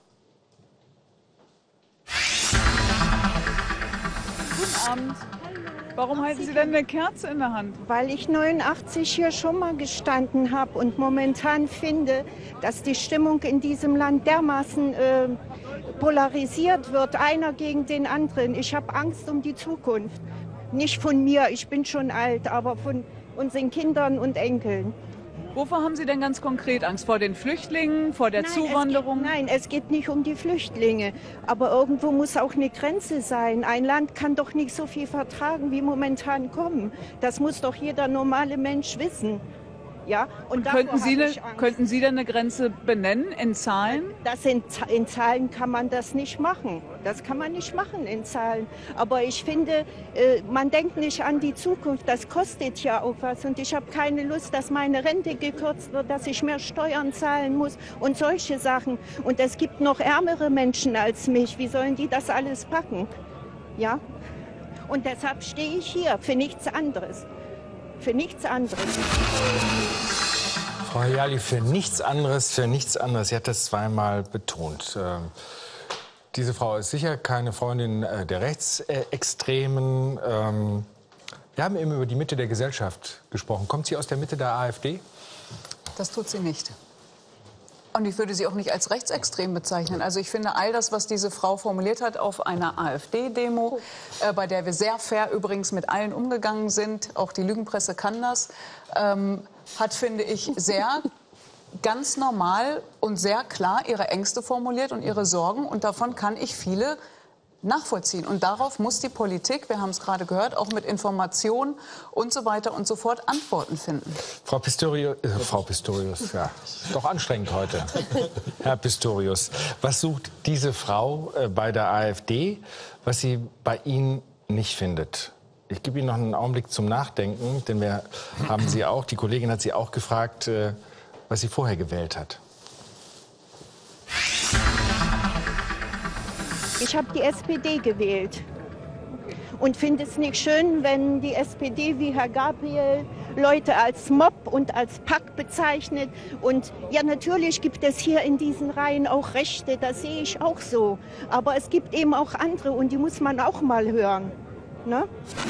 Guten Abend. Warum halten Sie denn eine Kerze in der Hand? Weil ich neunundachtzig hier schon mal gestanden habe und momentan finde, dass die Stimmung in diesem Land dermaßen äh, polarisiert wird, einer gegen den anderen. Ich habe Angst um die Zukunft. Nicht von mir, ich bin schon alt, aber von unseren Kindern und Enkeln. Wovor haben Sie denn ganz konkret Angst? Vor den Flüchtlingen, vor der Nein, Zuwanderung? Es geht, nein, es geht nicht um die Flüchtlinge. Aber irgendwo muss auch eine Grenze sein. Ein Land kann doch nicht so viel vertragen, wie momentan kommen. Das muss doch jeder normale Mensch wissen. Ja, und könnten Sie, ne, könnten Sie denn eine Grenze benennen in Zahlen? Das in, in Zahlen kann man das nicht machen. Das kann man nicht machen in Zahlen. Aber ich finde, äh, man denkt nicht an die Zukunft. Das kostet ja auch was. Und ich habe keine Lust, dass meine Rente gekürzt wird, dass ich mehr Steuern zahlen muss und solche Sachen. Und es gibt noch ärmere Menschen als mich. Wie sollen die das alles packen? Ja? Und deshalb stehe ich hier für nichts anderes. Für nichts anderes. Frau Hayali, für nichts anderes, für nichts anderes. Sie hat das zweimal betont. Ähm, diese Frau ist sicher keine Freundin äh, der Rechtsextremen. Ähm, wir haben eben über die Mitte der Gesellschaft gesprochen. Kommt sie aus der Mitte der AfD? Das tut sie nicht. Und ich würde sie auch nicht als rechtsextrem bezeichnen. Also ich finde, all das, was diese Frau formuliert hat auf einer AfD-Demo, äh, bei der wir sehr fair übrigens mit allen umgegangen sind, auch die Lügenpresse kann das, ähm, hat, finde ich, sehr ganz normal und sehr klar ihre Ängste formuliert und ihre Sorgen. Und davon kann ich viele nachvollziehen. Und darauf muss die Politik, wir haben es gerade gehört, auch mit Informationen und so weiter und so fort Antworten finden. Frau Pistorius, äh, Frau Pistorius, ja, ist doch anstrengend heute. Herr Pistorius, was sucht diese Frau äh, bei der AfD, was sie bei Ihnen nicht findet? Ich gebe Ihnen noch einen Augenblick zum Nachdenken, denn wir haben Sie auch, die Kollegin hat Sie auch gefragt, äh, was sie vorher gewählt hat. Ich habe die S P D gewählt und finde es nicht schön, wenn die S P D wie Herr Gabriel Leute als Mob und als Pack bezeichnet. Und ja, natürlich gibt es hier in diesen Reihen auch Rechte, das sehe ich auch so. Aber es gibt eben auch andere und die muss man auch mal hören. Ne?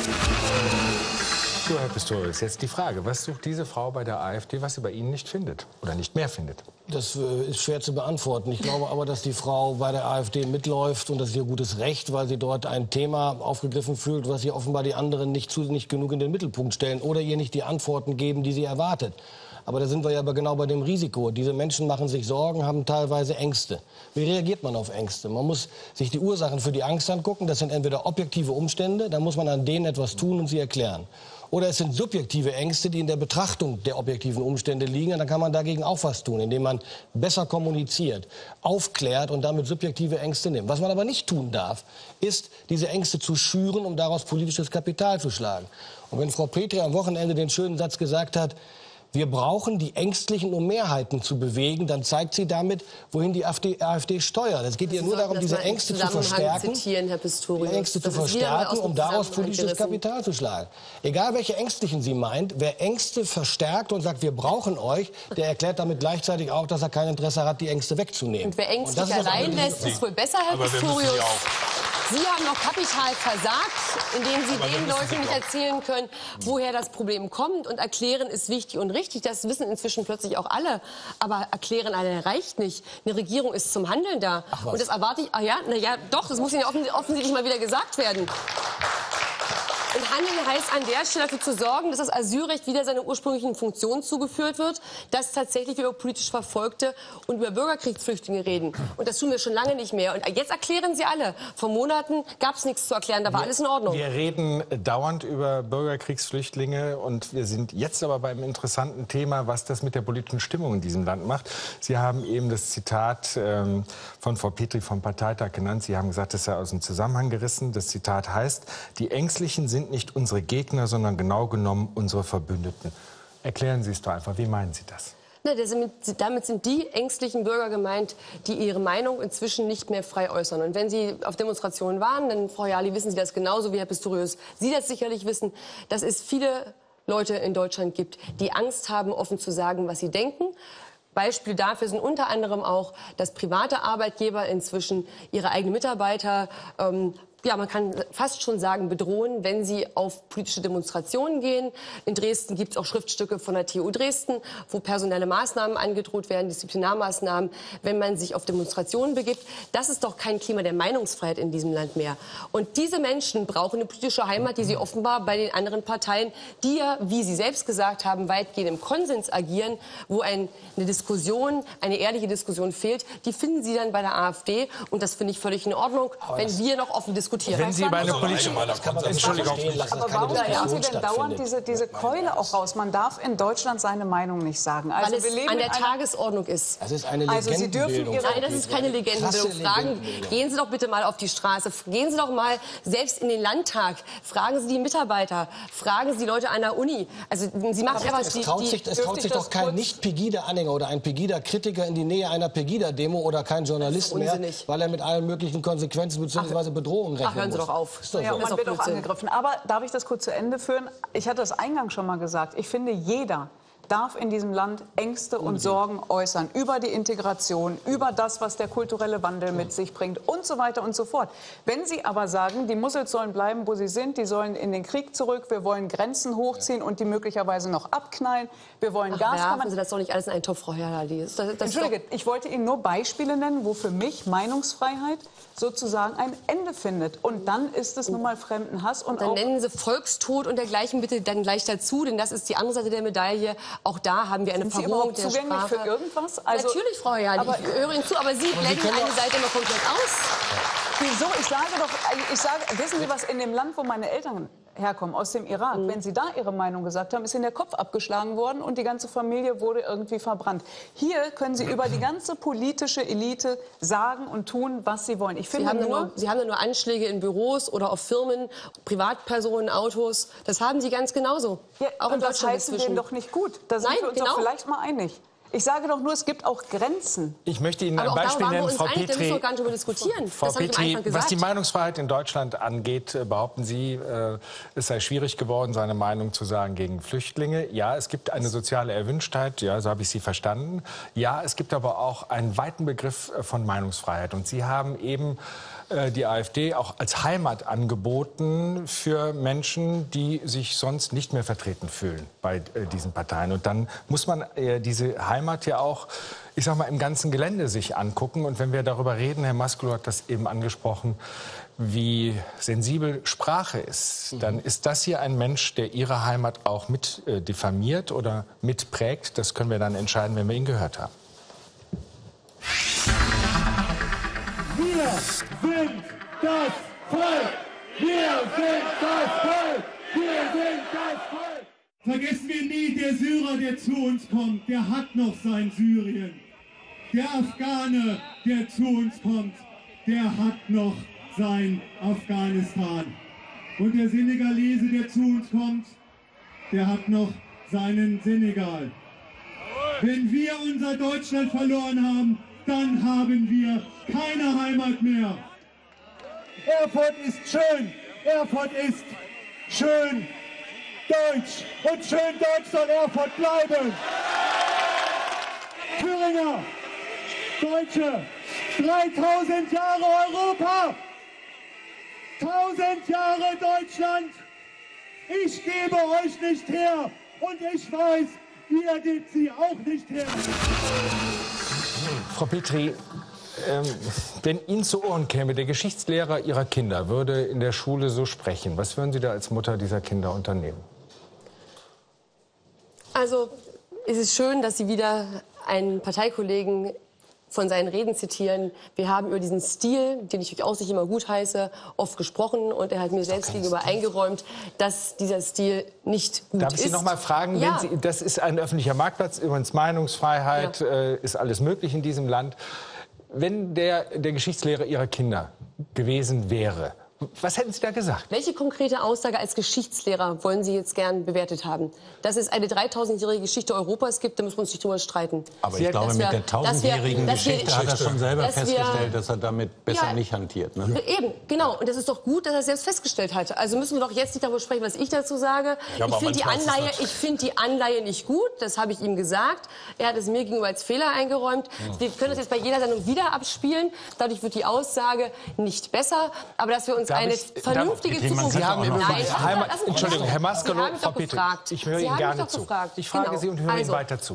So, Herr Pistorius, jetzt die Frage, was sucht diese Frau bei der AfD, was sie bei Ihnen nicht findet oder nicht mehr findet? Das äh, ist schwer zu beantworten. Ich glaube aber, dass die Frau bei der AfD mitläuft und das ist ihr gutes Recht, weil sie dort ein Thema aufgegriffen fühlt, was sie offenbar die anderen nicht, zu, nicht genug in den Mittelpunkt stellen oder ihr nicht die Antworten geben, die sie erwartet. Aber da sind wir ja aber genau bei dem Risiko. Diese Menschen machen sich Sorgen, haben teilweise Ängste. Wie reagiert man auf Ängste? Man muss sich die Ursachen für die Angst angucken. Das sind entweder objektive Umstände, da muss man an denen etwas tun und sie erklären. Oder es sind subjektive Ängste, die in der Betrachtung der objektiven Umstände liegen. Und dann kann man dagegen auch was tun, indem man besser kommuniziert, aufklärt und damit subjektive Ängste nimmt. Was man aber nicht tun darf, ist, diese Ängste zu schüren, um daraus politisches Kapital zu schlagen. Und wenn Frau Petri am Wochenende den schönen Satz gesagt hat, wir brauchen die Ängstlichen, um Mehrheiten zu bewegen, dann zeigt sie damit, wohin die AfD steuert. Es geht ihr nur darum, diese Ängste zu verstärken, zitieren, Herr Pistorius. die Ängste zu verstärken, um daraus politisches Kapital zu schlagen. Egal, welche Ängstlichen sie meint, wer Ängste verstärkt und sagt, wir brauchen euch, der erklärt damit gleichzeitig auch, dass er kein Interesse hat, die Ängste wegzunehmen. Und wer ängstlich allein lässt, ist wohl besser, Herr Pistorius. Sie haben noch kapital versagt, indem Sie den Leuten nicht erzählen können, woher das Problem kommt. Und erklären ist wichtig und richtig. Das wissen inzwischen plötzlich auch alle. Aber erklären allein reicht nicht. Eine Regierung ist zum Handeln da. Und das erwarte ich. Ah ja, na ja, doch. Das muss Ihnen ja offensichtlich mal wieder gesagt werden. Und Handeln heißt an der Stelle dafür zu sorgen, dass das Asylrecht wieder seiner ursprünglichen Funktion zugeführt wird, dass tatsächlich wir über politisch Verfolgte und über Bürgerkriegsflüchtlinge reden. Und das tun wir schon lange nicht mehr. Und jetzt erklären Sie alle. Vor Monaten gab es nichts zu erklären, da war wir, alles in Ordnung. Wir reden dauernd über Bürgerkriegsflüchtlinge und wir sind jetzt aber beim interessanten Thema, was das mit der politischen Stimmung in diesem Land macht. Sie haben eben das Zitat ähm, von Frau Petri vom Parteitag genannt. Sie haben gesagt, das sei aus dem Zusammenhang gerissen. Das Zitat heißt, die Ängstlichen sind nicht unsere Gegner, sondern genau genommen unsere Verbündeten. Erklären Sie es doch einfach. Wie meinen Sie das? Na, damit sind die ängstlichen Bürger gemeint, die ihre Meinung inzwischen nicht mehr frei äußern. Und wenn Sie auf Demonstrationen waren, dann, Frau Hayali, wissen Sie das genauso wie Herr Pistorius. Sie das sicherlich wissen, dass es viele Leute in Deutschland gibt, die Angst haben, offen zu sagen, was sie denken. Beispiele dafür sind unter anderem auch, dass private Arbeitgeber inzwischen ihre eigenen Mitarbeiter ähm, ja, man kann fast schon sagen, bedrohen, wenn sie auf politische Demonstrationen gehen. In Dresden gibt es auch Schriftstücke von der T U Dresden, wo personelle Maßnahmen angedroht werden, Disziplinarmaßnahmen, wenn man sich auf Demonstrationen begibt. Das ist doch kein Klima der Meinungsfreiheit in diesem Land mehr. Und diese Menschen brauchen eine politische Heimat, die sie offenbar bei den anderen Parteien, die ja, wie Sie selbst gesagt haben, weitgehend im Konsens agieren, wo ein, eine Diskussion, eine ehrliche Diskussion fehlt, die finden sie dann bei der AfD. Und das finde ich völlig in Ordnung, aber wenn wir noch offen diskutieren. Wenn Sie bei einer politischen... Entschuldigung. Aber warum nehmen Sie denn dauernd diese, diese Keule auch raus? Man darf in Deutschland seine Meinung nicht sagen. Also Weil es wir leben an der in einer Tagesordnung ist. Das ist eine Also Sie dürfen Ihre... Nein, das ist keine Legendenbildung. Fragen, gehen Sie doch bitte mal auf die Straße. Gehen Sie doch mal selbst in den Landtag. Fragen Sie die Mitarbeiter. Fragen Sie die Leute an der Uni. Also Sie machen einfach... Es traut sich, es traut sich doch kein Nicht-Pegida-Anhänger oder ein Pegida-Kritiker in die Nähe einer Pegida-Demo oder kein Journalist mehr, weil er mit allen möglichen Konsequenzen bzw. Bedrohungen rechnen Ach, hören Sie muss. doch auf. Ist doch Ja, so. man wird auch angegriffen. Aber darf ich das kurz zu Ende führen? Ich hatte das eingangs schon mal gesagt. Ich finde, jeder darf in diesem Land Ängste und Sorgen äußern über die Integration, über das, was der kulturelle Wandel mit sich bringt und so weiter und so fort. Wenn Sie aber sagen, die Mussels sollen bleiben, wo sie sind, die sollen in den Krieg zurück, wir wollen Grenzen hochziehen und die möglicherweise noch abknallen, wir wollen Gas... Werfen Sie das doch nicht alles in einen Topf, Frau Herrli. Das, das Entschuldige, ich wollte Ihnen nur Beispiele nennen, wo für mich Meinungsfreiheit sozusagen ein Ende findet. Und dann ist es nun mal Fremdenhass. Und dann auch nennen Sie Volkstod und dergleichen bitte dann gleich dazu, denn das ist die andere Seite der Medaille. Auch da haben wir eine Sind Sie Verrohung überhaupt der zugänglich Sprache. für irgendwas? Also, Natürlich, Frau Herrli, aber- ich höre Ihnen zu, aber Sie Aber Sie blenden können eine doch- Seite immer komplett aus. Wieso? Ich sage doch, ich sage, wissen Sie was, in dem Land, wo meine Eltern herkommen, aus dem Irak, Mhm. wenn sie da ihre Meinung gesagt haben, ist ihnen der Kopf abgeschlagen worden und die ganze Familie wurde irgendwie verbrannt. Hier können Sie über die ganze politische Elite sagen und tun, was Sie wollen. Ich Sie finde haben, nur, nur, Sie haben ja nur Anschläge in Büros oder auf Firmen, Privatpersonen, Autos. Das haben Sie ganz genauso. ja, auch in und das Deutschland heißt inzwischen. denen doch nicht gut. Da sind Nein, wir uns genau. doch vielleicht mal einig. Ich sage doch nur, es gibt auch Grenzen. Ich möchte Ihnen ein Aber auch Beispiel darüber waren nennen, wir uns Frau einig, da müssen Petri. wir gar nicht darüber diskutieren. Frau das habe ich am Petri, Anfang was gesagt. die Meinungsfreiheit in Deutschland angeht, äh, behaupten Sie, äh, es sei schwierig geworden, seine Meinung zu sagen gegen Flüchtlinge. Ja, es gibt eine soziale Erwünschtheit, ja, so habe ich Sie verstanden. Ja, es gibt aber auch einen weiten Begriff äh, von Meinungsfreiheit. Und Sie haben eben äh, die AfD auch als Heimat angeboten für Menschen, die sich sonst nicht mehr vertreten fühlen bei äh, diesen Parteien. Und dann muss man äh, diese Heimat ja auch, ich sag mal, im ganzen Gelände sich angucken. Und wenn wir darüber reden, Herr Maskulo hat das eben angesprochen, wie sensibel Sprache ist, dann ist das hier ein Mensch, der Ihre Heimat auch mit äh, diffamiert oder mitprägt. Das können wir dann entscheiden, wenn wir ihn gehört haben. Wir sind das Volk! Wir sind das Volk! Wir sind das Volk! Vergessen wir nie, der Syrer, der zu uns kommt, der hat noch sein Syrien. Der Afghane, der zu uns kommt, der hat noch sein Afghanistan. Und der Senegalese, der zu uns kommt, der hat noch seinen Senegal. Wenn wir unser Deutschland verloren haben, dann haben wir keine Heimat mehr. Erfurt ist schön, Erfurt ist schön deutsch und schön deutsch soll Erfurt bleiben. Thüringer, Deutsche, dreitausend Jahre Europa, tausend Jahre Deutschland. Ich gebe euch nicht her und ich weiß, ihr gebt sie auch nicht her. Frau Petri, ähm, wenn Ihnen zu Ohren käme, der Geschichtslehrer Ihrer Kinder würde in der Schule so sprechen, was würden Sie da als Mutter dieser Kinder unternehmen? Also es ist schön, dass Sie wieder einen Parteikollegen von seinen Reden zitieren. Wir haben über diesen Stil, den ich durchaus nicht immer gut heiße, oft gesprochen. Und er hat mir selbst gegenüber eingeräumt, dass dieser Stil nicht gut Darf ist. ich Sie noch mal fragen, Ja. wenn Sie, das ist ein öffentlicher Marktplatz, übrigens Meinungsfreiheit, Ja. äh, ist alles möglich in diesem Land. Wenn der, der Geschichtslehrer Ihrer Kinder gewesen wäre, was hätten Sie da gesagt? Welche konkrete Aussage als Geschichtslehrer wollen Sie jetzt gern bewertet haben? Dass es eine dreitausendjährige Geschichte Europas gibt, da müssen wir uns nicht drüber streiten. Aber ich Dass glaube, wir- mit der dass wir- tausendjährigen dass wir- Geschichte hat er schon selber dass wir- festgestellt, dass er damit besser Ja. nicht hantiert. Ne? Eben, genau. Und das ist doch gut, dass er es selbst festgestellt hat. Also müssen wir doch jetzt nicht darüber sprechen, was ich dazu sage. Ja, aber ich finde die, manchmal ist es Anleihe- natürlich- ich find die Anleihe nicht gut, das habe ich ihm gesagt. Er hat es mir gegenüber als Fehler eingeräumt. Wir können das jetzt bei jeder Sendung wieder abspielen. Dadurch wird die Aussage nicht besser. Aber dass wir uns Darf eine ich- vernünftige darf- Zukunft. Sie haben Nein, Nein, lassen Sie Heimat, mich Entschuldigung, doch- Herr Maskolo, Sie haben mich Frau doch Petri, gefragt. ich höre Sie Ihnen haben mich gerne doch zu. gefragt. Ich frage Genau. Sie und höre Also, Ihnen weiter zu.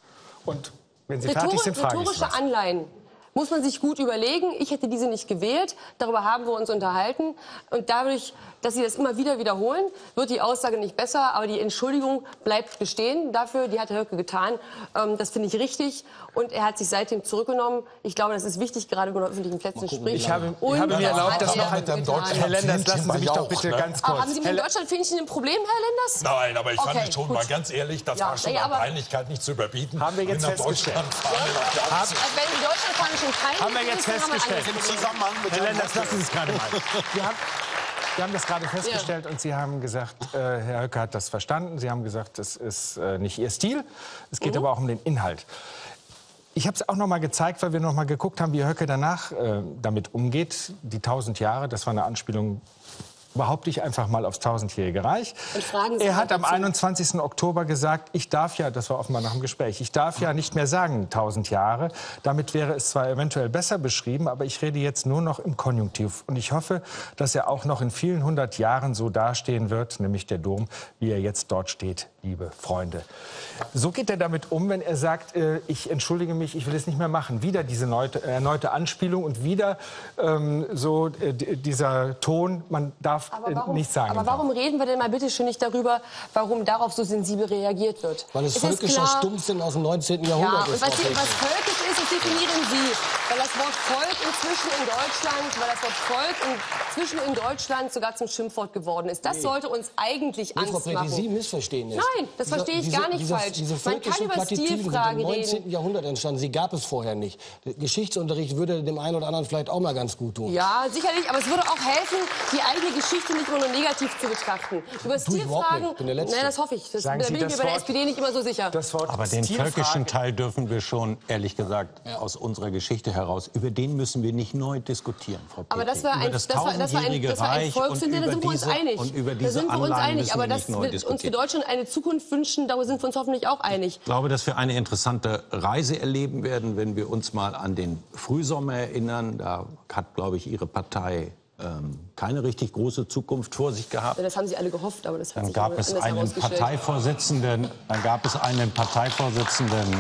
Und wenn Sie fertig Rhetori sind, frage ich Sie rhetorische was. Anleihen muss man sich gut überlegen. Ich hätte diese nicht gewählt. Darüber haben wir uns unterhalten. Und dadurch, dass Sie das immer wieder wiederholen, wird die Aussage nicht besser. Aber die Entschuldigung bleibt bestehen dafür. Die hat Herr Höcke getan. Ähm, das finde ich richtig. Und er hat sich seitdem zurückgenommen. Ich glaube, das ist wichtig, gerade wenn man auf öffentlichen Plätzen spricht. Ich habe, Und ich habe mir erlaubt, hat das er noch mit dem getan. Herr Lenders, lassen Sie mich doch bitte ne? ganz Ah, kurz. haben Sie mit dem Deutschlandfähnchen ein Problem, Herr Lenders? Nein, aber ich fand Okay, es schon gut. mal ganz ehrlich, das Ja, war schon ja, an aber- Peinlichkeit nicht zu überbieten. Haben wir jetzt Wenn nach festgestellt. Deutschland fahren, nach der Haben- Also wenn die Deutschlandfahne schon peinlich Haben wir jetzt ist, dann haben wir ein festgestellt. anderes Im Zusammenhang mit Herr Herrn Lenders, lassen Sie es gerade mal. Höcke. Wir haben, wir haben das gerade festgestellt und Sie haben gesagt, äh, Herr Höcke hat das verstanden. Sie haben gesagt, das ist äh, nicht Ihr Stil. Es geht Mhm. aber auch um den Inhalt. Ich habe es auch noch mal gezeigt, weil wir noch mal geguckt haben, wie Höcke danach äh, damit umgeht. Die tausend Jahre, das war eine Anspielung, behaupte ich einfach mal, aufs tausendjährige Reich. Und fragen Sie Er mal hat am dazu. einundzwanzigsten Oktober gesagt, ich darf ja, das war offenbar nach dem Gespräch, ich darf ja nicht mehr sagen tausend Jahre. Damit wäre es zwar eventuell besser beschrieben, aber ich rede jetzt nur noch im Konjunktiv. Und ich hoffe, dass er auch noch in vielen hundert Jahren so dastehen wird, nämlich der Dom, wie er jetzt dort steht, liebe Freunde. So geht er damit um, wenn er sagt, äh, ich entschuldige mich, ich will es nicht mehr machen. Wieder diese neute, erneute Anspielung und wieder ähm, so äh, d- dieser Ton, man darf Aber äh, warum, nicht sagen. aber warum reden wir denn mal bitte schön nicht darüber, warum darauf so sensibel reagiert wird? Weil es Ist das völkischer klar? Stumpfsinn aus dem neunzehnten Ja, Jahrhundert und ist. was, Frau was Petri. völkisch ist, das definieren Sie. Weil das Wort Volk inzwischen in Deutschland, weil das Wort Volk inzwischen in Deutschland sogar zum Schimpfwort geworden ist. Das Nee. sollte uns eigentlich Nee, Angst Frau Petri, machen. Sie missverstehen es. Nein, das Dieser- verstehe ich diese, gar nicht diese, falsch. Diese Man kann völkischen über Plattitüden sind Stilfragen im reden. neunzehnten Jahrhundert entstanden. Sie gab es vorher nicht. Der Geschichtsunterricht würde dem einen oder anderen vielleicht auch mal ganz gut tun. Ja, sicherlich, aber es würde auch helfen, die eigene Geschichte nicht immer nur negativ zu betrachten. Über Tue ich überhaupt Stilfragen, nicht. Ich bin der Letzte. nein, das hoffe ich. Das, da Sagen bin Sie ich mir das bei der Wort- S P D nicht immer so sicher. Das Wort Aber den Stilfrage- völkischen Teil dürfen wir schon, ehrlich gesagt, aus unserer Geschichte heraus, über den müssen wir nicht neu diskutieren, Frau Petri. Aber das war über ein, das das war, das war ein, tausendjährige das war ein Reich Volksfinde, und da über sind wir uns diese, einig. und über Da diese sind wir uns Anleihen einig. müssen Aber wir dass nicht neu wir uns für diskutieren. Deutschland eine Zukunft wünschen, darüber sind wir uns hoffentlich auch einig. Ich glaube, dass wir eine interessante Reise erleben werden, wenn wir uns mal an den Frühsommer erinnern. Da hat, glaube ich, Ihre Partei ähm, keine richtig große Zukunft vor sich gehabt. Ja, das haben Sie alle gehofft, aber das hat Dann sich gab anders es einen herausgestellt. Parteivorsitzenden, dann gab es einen Parteivorsitzenden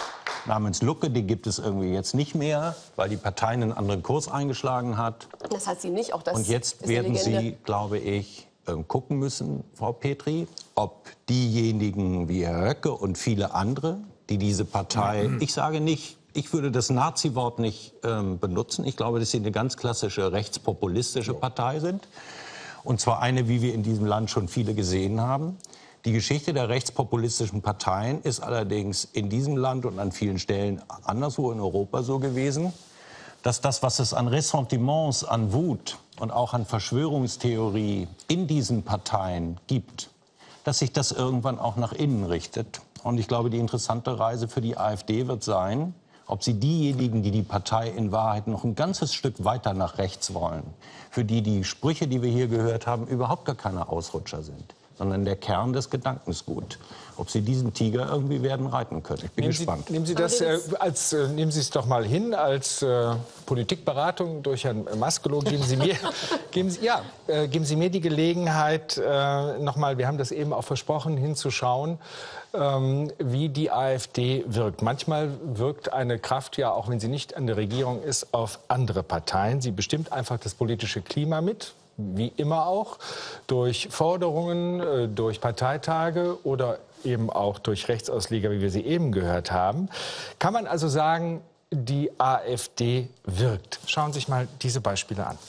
namens Lucke, die gibt es irgendwie jetzt nicht mehr, weil die Partei einen anderen Kurs eingeschlagen hat. Das hat sie nicht, auch das Und jetzt ist eine werden Legende. Sie, glaube ich, ähm, gucken müssen, Frau Petri, ob diejenigen wie Herr Höcke und viele andere, die diese Partei, ich sage nicht, ich würde das Nazi-Wort nicht ähm, benutzen. Ich glaube, dass sie eine ganz klassische rechtspopulistische Partei sind. Und zwar eine, wie wir in diesem Land schon viele gesehen haben. Die Geschichte der rechtspopulistischen Parteien ist allerdings in diesem Land und an vielen Stellen anderswo in Europa so gewesen, dass das, was es an Ressentiments, an Wut und auch an Verschwörungstheorie in diesen Parteien gibt, dass sich das irgendwann auch nach innen richtet. Und ich glaube, die interessante Reise für die AfD wird sein, ob sie diejenigen, die die Partei in Wahrheit noch ein ganzes Stück weiter nach rechts wollen, für die die Sprüche, die wir hier gehört haben, überhaupt gar keine Ausrutscher sind, sondern der Kern des Gedankens ob sie diesen Tiger irgendwie werden reiten können. Ich bin nehmen gespannt. Sie, nehmen Sie das äh, als äh, nehmen Sie es doch mal hin als äh, Politikberatung durch Herrn Maskolo. Geben Sie mir, geben Sie, ja, äh, geben Sie mir die Gelegenheit, äh, noch mal, wir haben das eben auch versprochen, hinzuschauen, ähm, wie die AfD wirkt. Manchmal wirkt eine Kraft ja, auch wenn sie nicht an der Regierung ist, auf andere Parteien. Sie bestimmt einfach das politische Klima mit. Wie immer auch, durch Forderungen, äh, durch Parteitage oder eben auch durch Rechtsausleger, wie wir sie eben gehört haben. Kann man also sagen, die AfD wirkt. Schauen Sie sich mal diese Beispiele an.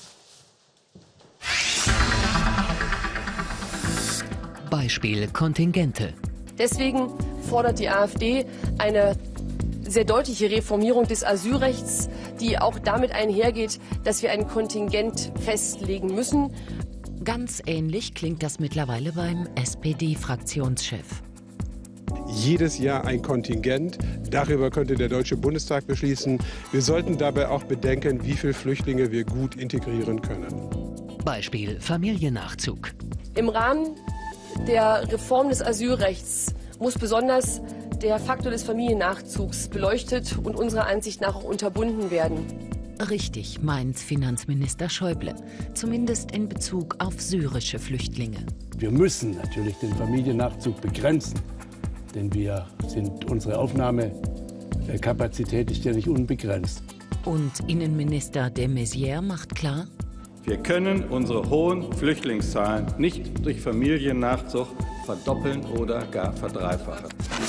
Beispiel Kontingente. Deswegen fordert die AfD eine sehr deutliche Reformierung des Asylrechts, die auch damit einhergeht, dass wir ein Kontingent festlegen müssen. Ganz ähnlich klingt das mittlerweile beim S P D-Fraktionschef. Jedes Jahr ein Kontingent. Darüber könnte der Deutsche Bundestag beschließen. Wir sollten dabei auch bedenken, wie viele Flüchtlinge wir gut integrieren können. Beispiel Familiennachzug. Im Rahmen der Reform des Asylrechts muss besonders der Faktor des Familiennachzugs beleuchtet und unserer Ansicht nach auch unterbunden werden. Richtig, meint Finanzminister Schäuble. Zumindest in Bezug auf syrische Flüchtlinge. Wir müssen natürlich den Familiennachzug begrenzen. Denn wir sind, unsere Aufnahmekapazität ist ja nicht unbegrenzt. Und Innenminister de Maizière macht klar: Wir können unsere hohen Flüchtlingszahlen nicht durch Familiennachzug verdoppeln oder gar verdreifachen.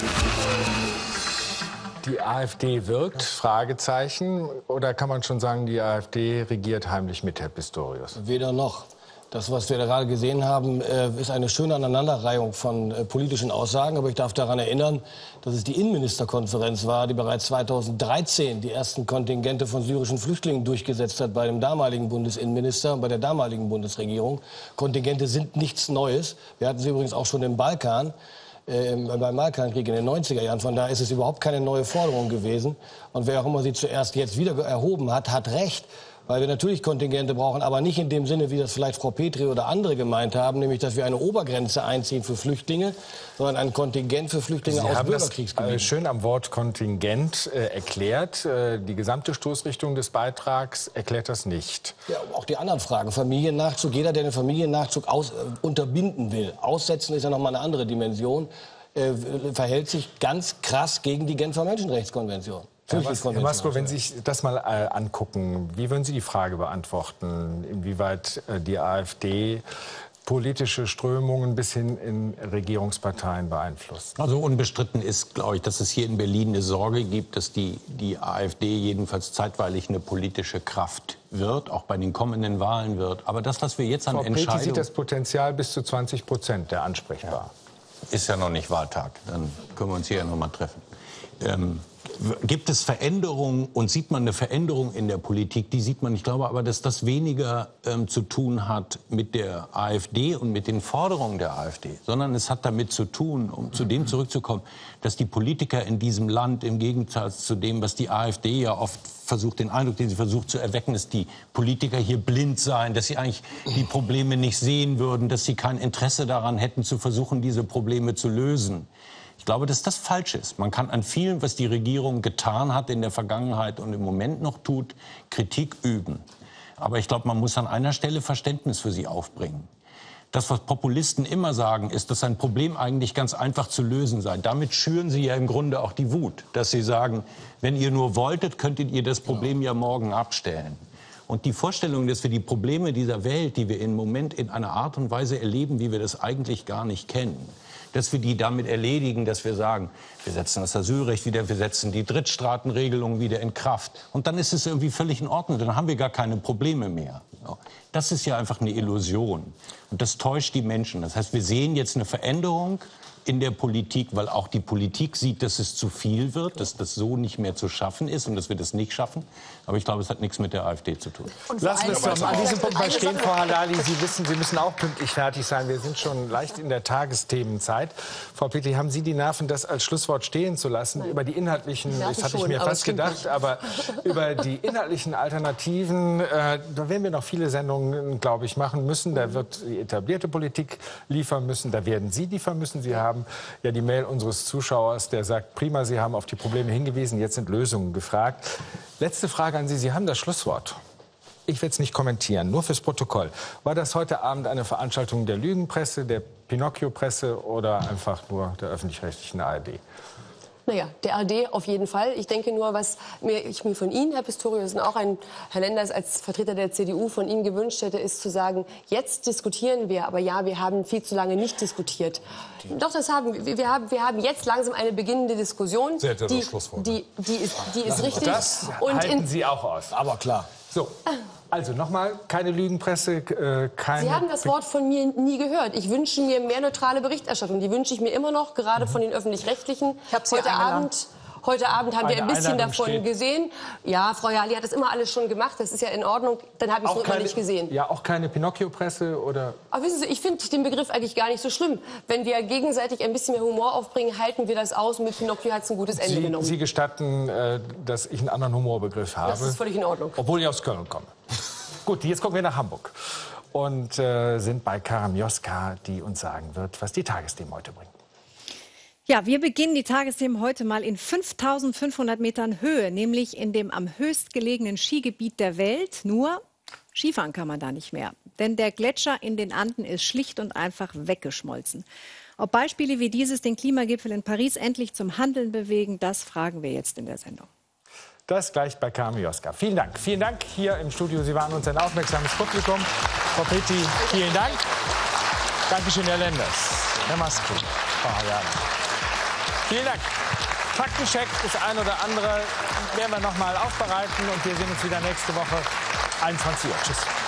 Die AfD wirkt? Fragezeichen. Oder kann man schon sagen, die AfD regiert heimlich mit, Herr Pistorius? Weder noch. Das, was wir gerade gesehen haben, ist eine schöne Aneinanderreihung von politischen Aussagen. Aber ich darf daran erinnern, dass es die Innenministerkonferenz war, die bereits zweitausenddreizehn die ersten Kontingente von syrischen Flüchtlingen durchgesetzt hat bei dem damaligen Bundesinnenminister und bei der damaligen Bundesregierung. Kontingente sind nichts Neues. Wir hatten sie übrigens auch schon im Balkan. Äh, beim Balkankrieg in den neunziger Jahren. Von daher ist es überhaupt keine neue Forderung gewesen. Und wer auch immer sie zuerst jetzt wieder erhoben hat, hat recht. Weil wir natürlich Kontingente brauchen, aber nicht in dem Sinne, wie das vielleicht Frau Petri oder andere gemeint haben, nämlich, dass wir eine Obergrenze einziehen für Flüchtlinge, sondern ein Kontingent für Flüchtlinge Sie aus haben Bürgerkriegsgebieten. das, äh, schön am Wort Kontingent äh, erklärt. Äh, die gesamte Stoßrichtung des Beitrags erklärt das nicht. Ja, auch die anderen Fragen. Familiennachzug, jeder, der den Familiennachzug aus, äh, unterbinden will. Aussetzen ist ja noch mal eine andere Dimension. Äh, verhält sich ganz krass gegen die Genfer Menschenrechtskonvention. Herr Masko, wenn Sie sich das mal äh, angucken, wie würden Sie die Frage beantworten, inwieweit äh, die AfD politische Strömungen bis hin in Regierungsparteien beeinflusst? Also unbestritten ist, glaube ich, dass es hier in Berlin eine Sorge gibt, dass die, die AfD jedenfalls zeitweilig eine politische Kraft wird, auch bei den kommenden Wahlen wird. Aber das, was wir jetzt an Frau Petri Entscheidungen... sieht das Potenzial bis zu zwanzig Prozent der ansprechbar. Ja. Ist ja noch nicht Wahltag, dann können wir uns hier ja noch mal treffen. Ähm, Gibt es Veränderungen und sieht man eine Veränderung in der Politik? Die sieht man. Ich glaube aber, dass das weniger ähm, zu tun hat mit der AfD und mit den Forderungen der AfD, sondern es hat damit zu tun, um zu dem zurückzukommen, dass die Politiker in diesem Land im Gegensatz zu dem, was die AfD ja oft versucht, den Eindruck, den sie versucht zu erwecken, dass die Politiker hier blind seien, dass sie eigentlich die Probleme nicht sehen würden, dass sie kein Interesse daran hätten, zu versuchen, diese Probleme zu lösen. Ich glaube, dass das falsch ist. Man kann an vielem, was die Regierung getan hat in der Vergangenheit und im Moment noch tut, Kritik üben. Aber ich glaube, man muss an einer Stelle Verständnis für sie aufbringen. Das, was Populisten immer sagen, ist, dass ein Problem eigentlich ganz einfach zu lösen sei. Damit schüren sie ja im Grunde auch die Wut, dass sie sagen, wenn ihr nur wolltet, könntet ihr das Problem ja morgen abstellen. Und die Vorstellung, dass wir die Probleme dieser Welt, die wir im Moment in einer Art und Weise erleben, wie wir das eigentlich gar nicht kennen, dass wir die damit erledigen, dass wir sagen, wir setzen das Asylrecht wieder, wir setzen die Drittstaatenregelung wieder in Kraft. Und dann ist es irgendwie völlig in Ordnung, dann haben wir gar keine Probleme mehr. Das ist ja einfach eine Illusion. Und das täuscht die Menschen. Das heißt, wir sehen jetzt eine Veränderung in der Politik, weil auch die Politik sieht, dass es zu viel wird, dass das so nicht mehr zu schaffen ist und dass wir das nicht schaffen. Aber ich glaube, es hat nichts mit der AfD zu tun. Lassen wir es doch an diesem Punkt mal stehen, Frau Halali. Sie wissen, Sie müssen auch pünktlich fertig sein. Wir sind schon leicht in der Tagesthemenzeit. Frau Petri, haben Sie die Nerven, das als Schlusswort stehen zu lassen? Nein. Über die inhaltlichen, Nerven das hatte ich schon, mir fast gedacht, nicht. aber über die inhaltlichen Alternativen, äh, da werden wir noch viele Sendungen, glaube ich, machen müssen. Da wird die etablierte Politik liefern müssen. Da werden Sie liefern müssen. Sie haben ja die Mail unseres Zuschauers, der sagt, prima, Sie haben auf die Probleme hingewiesen, jetzt sind Lösungen gefragt. Letzte Frage an Sie, Sie haben das Schlusswort. Ich werde es nicht kommentieren, nur fürs Protokoll. War das heute Abend eine Veranstaltung der Lügenpresse, der Pinocchio-Presse oder einfach nur der öffentlich-rechtlichen A R D? Naja, der A R D auf jeden Fall. Ich denke nur, was mir, ich mir von Ihnen, Herr Pistorius, und auch ein Herr Lenders als Vertreter der C D U von Ihnen gewünscht hätte, ist zu sagen, jetzt diskutieren wir, aber ja, wir haben viel zu lange nicht diskutiert. Die. Doch, das haben wir. Wir haben, wir haben jetzt langsam eine beginnende Diskussion. Sehr die, die, die ist, die ist richtig. Das und halten in, Sie auch aus. Aber klar. So. Also nochmal, keine Lügenpresse, äh, keine... Sie haben das Wort von mir nie gehört. Ich wünsche mir mehr neutrale Berichterstattung. Die wünsche ich mir immer noch, gerade mhm. von den Öffentlich-Rechtlichen. Heute Abend, heute Abend haben Eine wir ein bisschen Einladung davon steht. gesehen. Ja, Frau Jali hat das immer alles schon gemacht. Das ist ja in Ordnung. Dann habe ich es nur immer nicht gesehen. Ja, auch keine Pinocchio-Presse oder... Aber wissen Sie, ich finde den Begriff eigentlich gar nicht so schlimm. Wenn wir gegenseitig ein bisschen mehr Humor aufbringen, halten wir das aus. Und mit Pinocchio hat es ein gutes Ende Sie, genommen. Sie gestatten, äh, dass ich einen anderen Humorbegriff habe. Das ist völlig in Ordnung. Obwohl ich aus Köln komme. Gut, jetzt gucken wir nach Hamburg und äh, sind bei Kara Mioska, die uns sagen wird, was die Tagesthemen heute bringt. Ja, wir beginnen die Tagesthemen heute mal in fünftausendfünfhundert Metern Höhe, nämlich in dem am höchstgelegenen Skigebiet der Welt. Nur Skifahren kann man da nicht mehr, denn der Gletscher in den Anden ist schlicht und einfach weggeschmolzen. Ob Beispiele wie dieses den Klimagipfel in Paris endlich zum Handeln bewegen, das fragen wir jetzt in der Sendung. Das gleich bei Kamioska. Vielen Dank. Vielen Dank hier im Studio. Sie waren uns ein aufmerksames Publikum. Frau Petty, vielen Dank. Dankeschön, Herr Lenders, Herr Maske, Frau Hayala. Vielen Dank. Faktencheck, das eine oder andere werden wir noch mal aufbereiten und wir sehen uns wieder nächste Woche einundzwanzig Uhr. Tschüss.